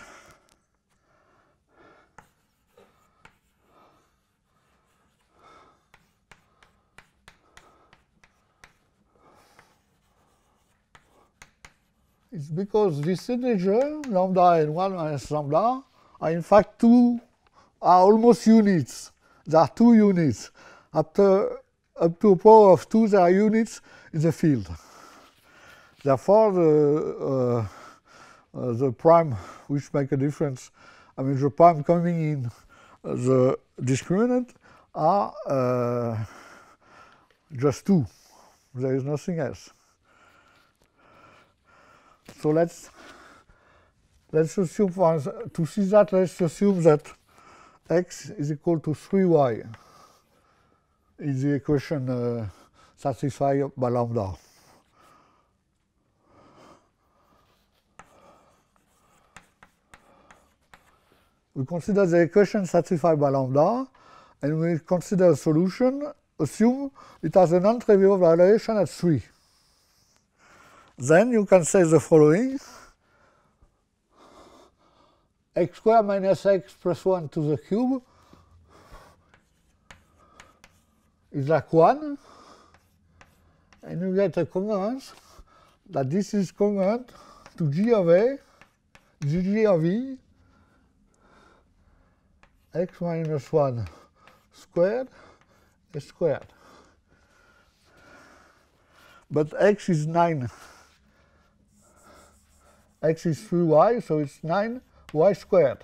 It's because this integer, lambda and 1 minus lambda, are in fact almost units. There are 2 units. Up to a power of 2, there are units in the field. Therefore, the prime which make a difference, I mean the prime coming in the discriminant are just 2. There is nothing else. So let's assume, to see that, let's assume that x is equal to 3y is the equation satisfied by lambda. we consider the equation satisfied by lambda, and we consider a solution, assume it has a non-trivial variation at 3. Then you can say the following: x squared minus x plus 1 to the cube is like 1, and you get a congruence that this is congruent to g of a, g of e, x minus 1 squared, a squared. But x is 9. X is 3y, so it's 9y squared.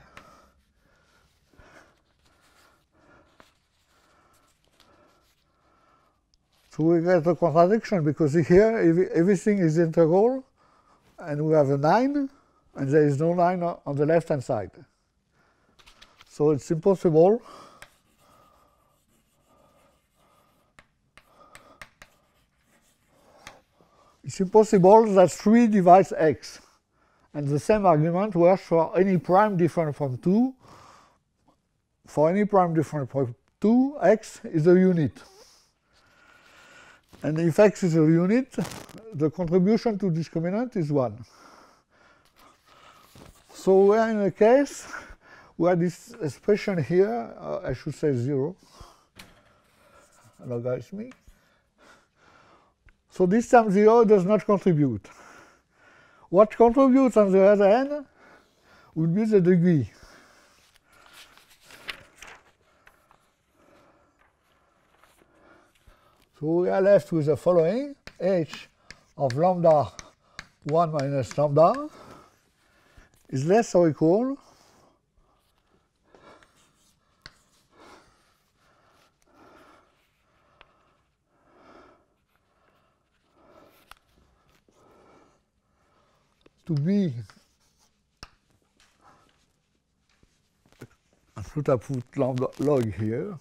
So we get a contradiction because here everything is integral, and we have a 9, and there is no 9 on the left-hand side. So it's impossible that 3 divides x. And the same argument works for any prime different from 2. For any prime different from 2, x is a unit. And if x is a unit, the contribution to discriminant is 1. So we are in a case where this expression here, I should say 0, logarithmic. So this time 0 does not contribute. What contributes on the other end would be the degree. So we are left with the following: h of lambda 1 minus lambda is less or equal to b, should I put lambda log here?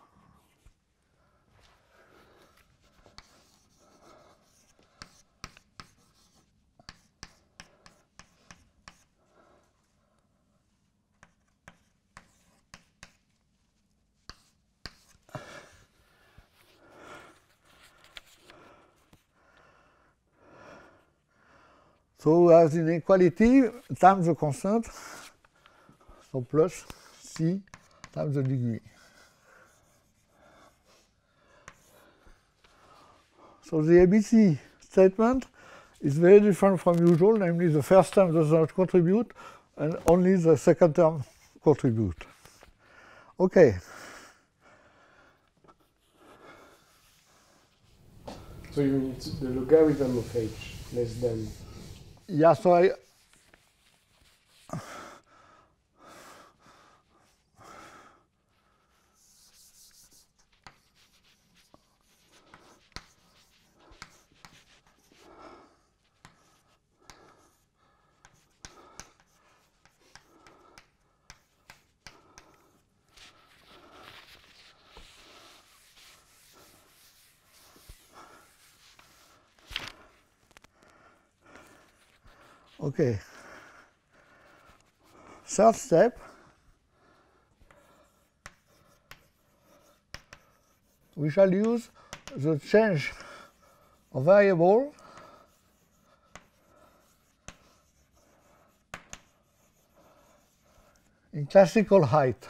So we have the inequality times the constant, so plus c times the degree. So the ABC statement is very different from usual, namely the first term does not contribute and only the second term contribute. Okay. So you need the logarithm of h less than. Yeah, so okay. Third step, we shall use the change of variable in classical height.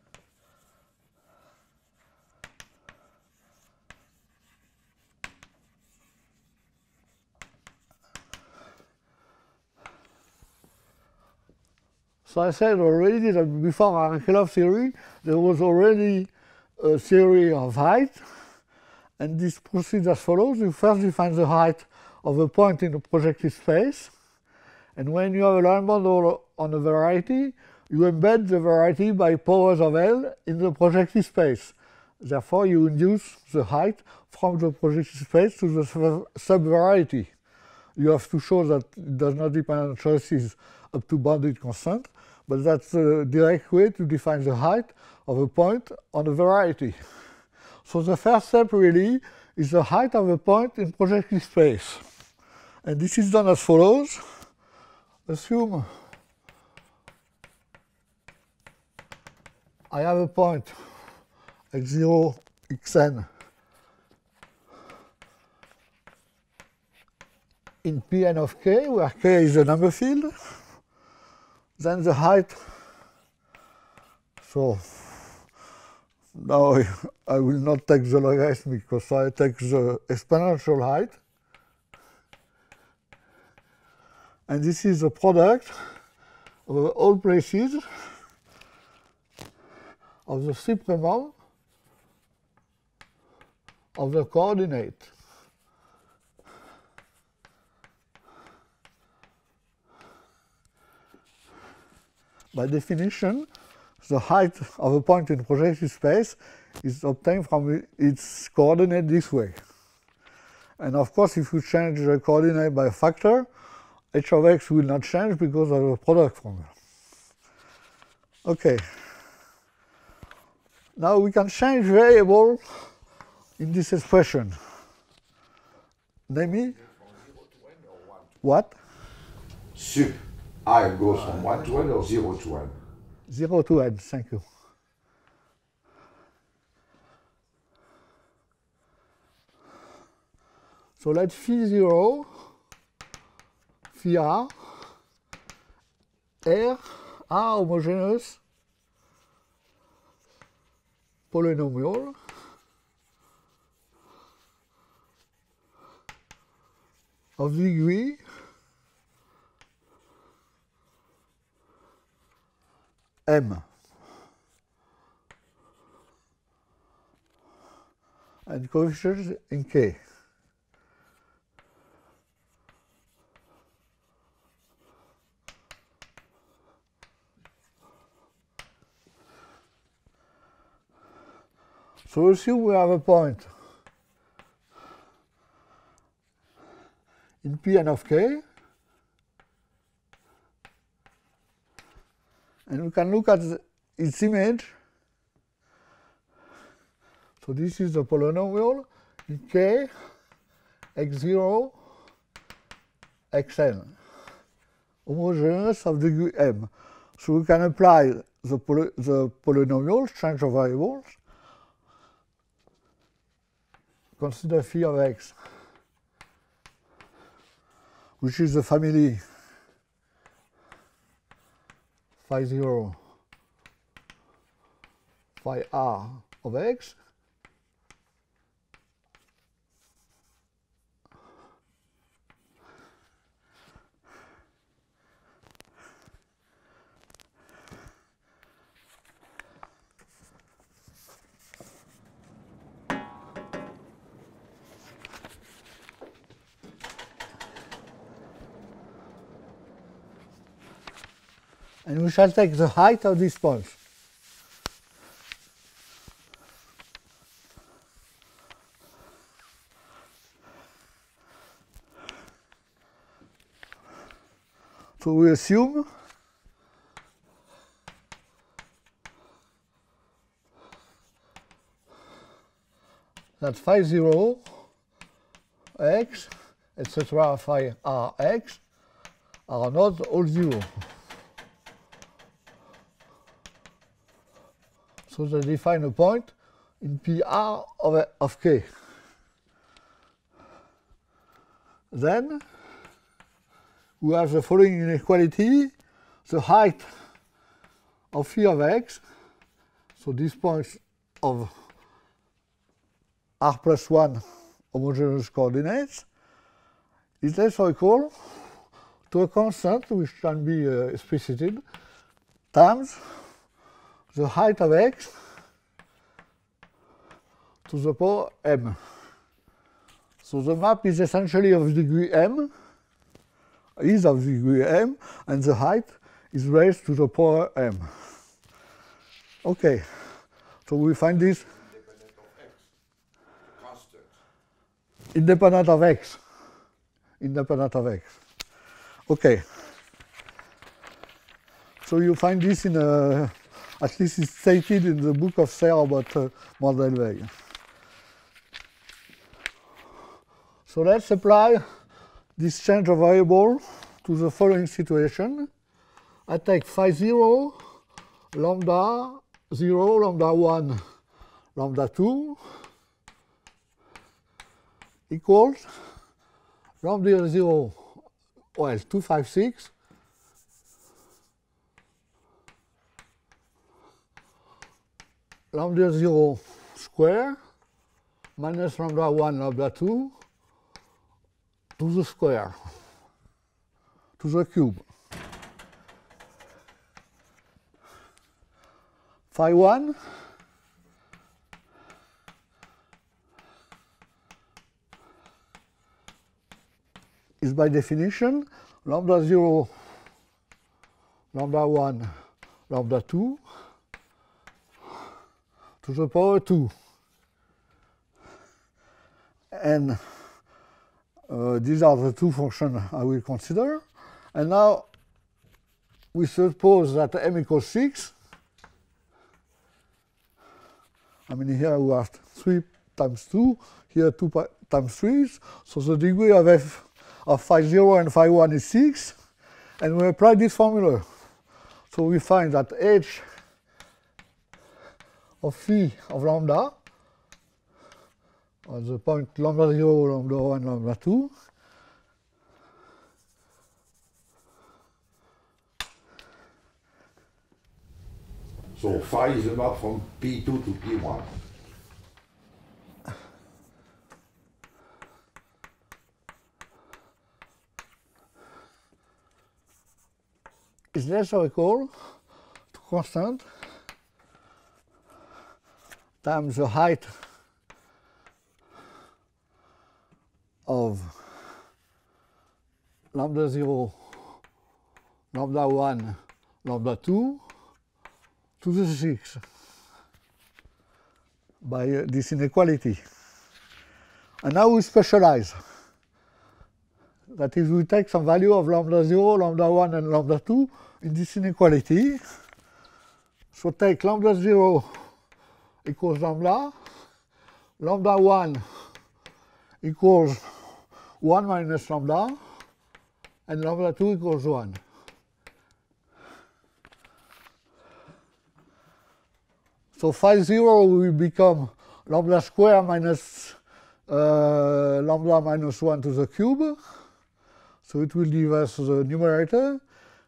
So I said already that before Arakelov theory, there was already a theory of height, and this proceeds as follows. You first define the height of a point in a projective space, and when you have a line bundle on a variety, you embed the variety by powers of L in the projective space. Therefore, you induce the height from the projective space to the subvariety. You have to show that it does not depend on choices up to bounded constant, but that's a direct way to define the height of a point on a variety. So the first step really is the height of a point in projective space. And this is done as follows. Assume I have a point x0, xn in Pn of k, where k is a number field. Then the height, so now I will not take the logarithm because I take the exponential height. And this is the product of all places of the supremum of the coordinate. By definition, the height of a point in projective space is obtained from its coordinate this way. And of course, if you change the coordinate by a factor, h of x will not change because of the product formula. Okay. Now we can change variable in this expression. Namely, what? Sup I goes from 1 to n or 0 to n? 0 to n, thank you. So let phi 0, phi r, R are homogeneous polynomial of degree m and coefficients in k. So assume we have a point in Pn of k, and we can look at its image. So this is the polynomial in k, x0, xn, homogeneous of degree m. So we can apply the polynomial, change of variables. Consider phi of x, which is the family phi 0, phi r of x. And we shall take the height of these points. So we assume that phi 0, x, etc., phi r x are not all 0. So they define a point in PR of k. Then we have the following inequality: the height of phi of x, so these points of r plus 1 homogeneous coordinates, is less or equal to a constant which can be explicited times the height of x to the power m. So the map is essentially of degree m, is of degree m, and the height is raised to the power m. Okay, so we find this independent of x. Independent of x. Okay. So you find this in a, at least it's stated in the book of Serre about Moret-Bailly. So let's apply this change of variable to the following situation. I take phi 0, lambda, 0, lambda 1, lambda 2 equals lambda 0, well, 256 lambda 0 square minus lambda 1, lambda 2 to the square, to the cube. Phi 1 is by definition lambda 0, lambda 1, lambda 2 to the power 2. And these are the two functions I will consider. And now we suppose that m equals 6. I mean, here we have 3 times 2, here 2 times 3. So the degree of f of phi 0 and phi 1 is 6. And we apply this formula. So we find that h of phi of lambda at the point lambda 0, lambda 1, lambda 2 so phi is a map from P2 to P1. is less or equal to constant times the height of lambda 0, lambda 1, lambda 2 to the 6 by this inequality. And now we specialize. That is, we take some value of lambda 0, lambda 1, and lambda 2 in this inequality. So take lambda 0 equals lambda, lambda 1 equals 1 minus lambda, and lambda 2 equals 1. So phi 0 will become lambda square minus lambda minus 1 to the cube. So it will give us the numerator.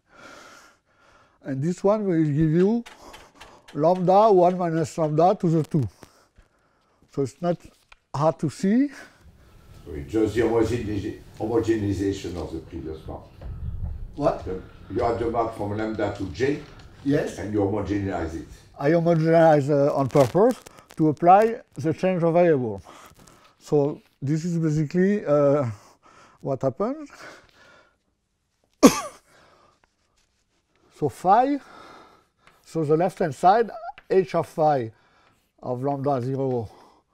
And this one will give you lambda 1 minus lambda to the 2. So it's not hard to see. So it's just the homogenization of the previous part. What? You add the map from lambda to j. Yes. And you homogenize it. I homogenize on purpose to apply the change of variable. So this is basically what happens. So phi, so the left-hand side, h of phi of lambda 0,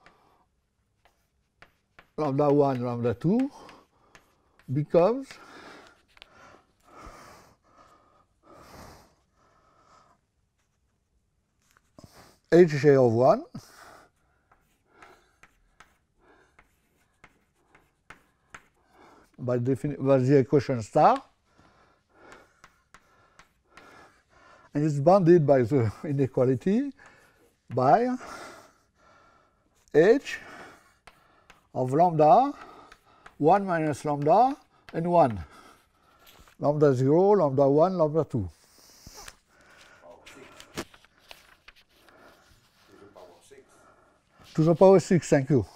lambda 1, lambda 2 becomes hj of 1 by the equation star, and it's bounded by the inequality by h of lambda 1 minus lambda and 1, lambda 0, lambda 1, lambda 2. To the power 6, thank you.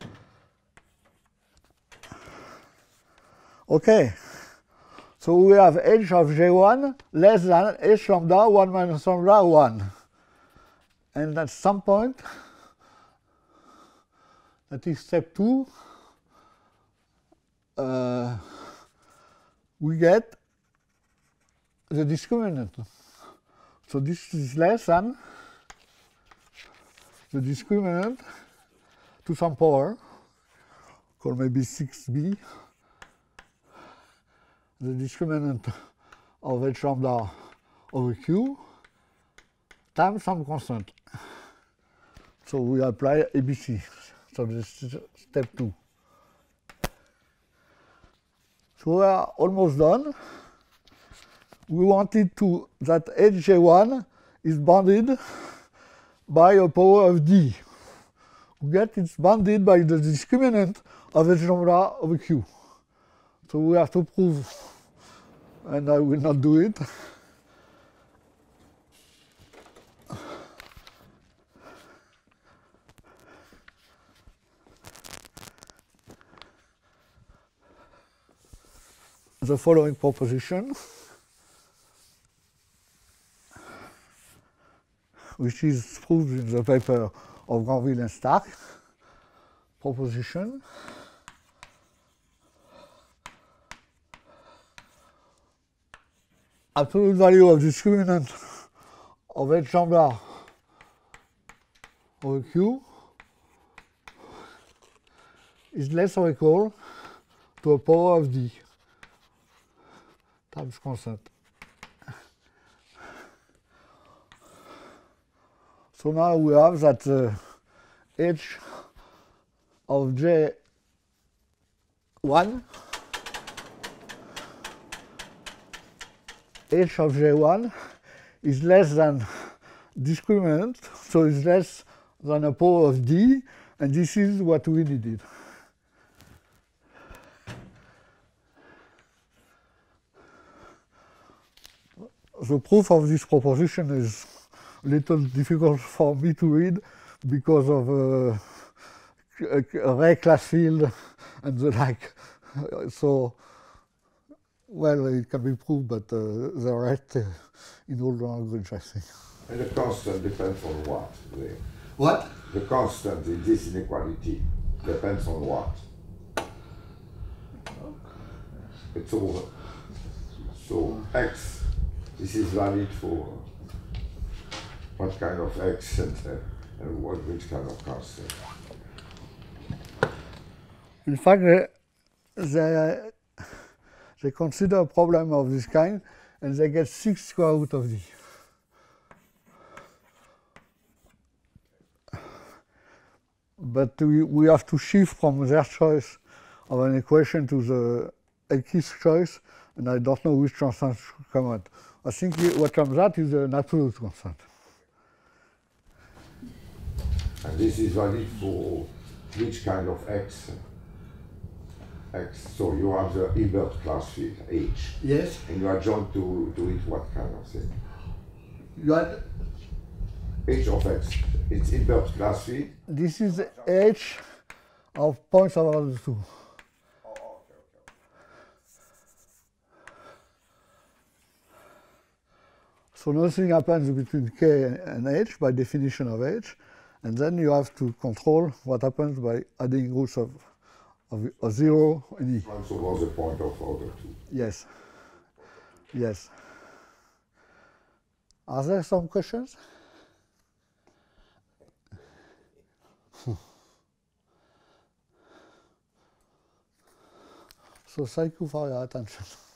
Okay, so we have h of j1 less than h lambda 1 minus lambda 1. And at some point, that is step 2, we get the discriminant. So this is less than the discriminant to some power, called maybe 6b, the discriminant of h lambda over q times some constant. So we apply ABC. So this is step 2. So we are almost done. We wanted to that hj1 is bounded by a power of d. We get it's bounded by the discriminant of H lambda over Q. So we have to prove, and I will not do it. The following proposition, which is proved in the paper of Granville and Stark. Proposition. Absolute value of discriminant of H lambda over Q is less or equal to a power of d times constant. So now we have that H of J1 H of J1 is less than discriminant, so it's less than a power of d, and this is what we needed. The proof of this proposition is a little difficult for me to read because of array class field and the like. So, well, it can be proved, but the rest in all language, I think. And the constant depends on what? What? The constant in this inequality depends on what? It's all. So x. This is valid for what kind of x and which kind of constant? In fact, they consider a problem of this kind, and they get 6 square root of d. But we have to shift from their choice of an equation to the X choice, and I don't know which constant should come out. I think what comes out is an absolute constant. And this is valid for which kind of x? X. So you have the Hilbert class field, H. Yes. And you are joined to it what kind of thing? You had H of x. It's Hilbert class field. this is H of points over the 2. So nothing happens between K and H by definition of H, and then you have to control what happens by adding roots of 0 and E. Also was the point of order 2. Yes. Yes. Are there some questions? So thank you for your attention.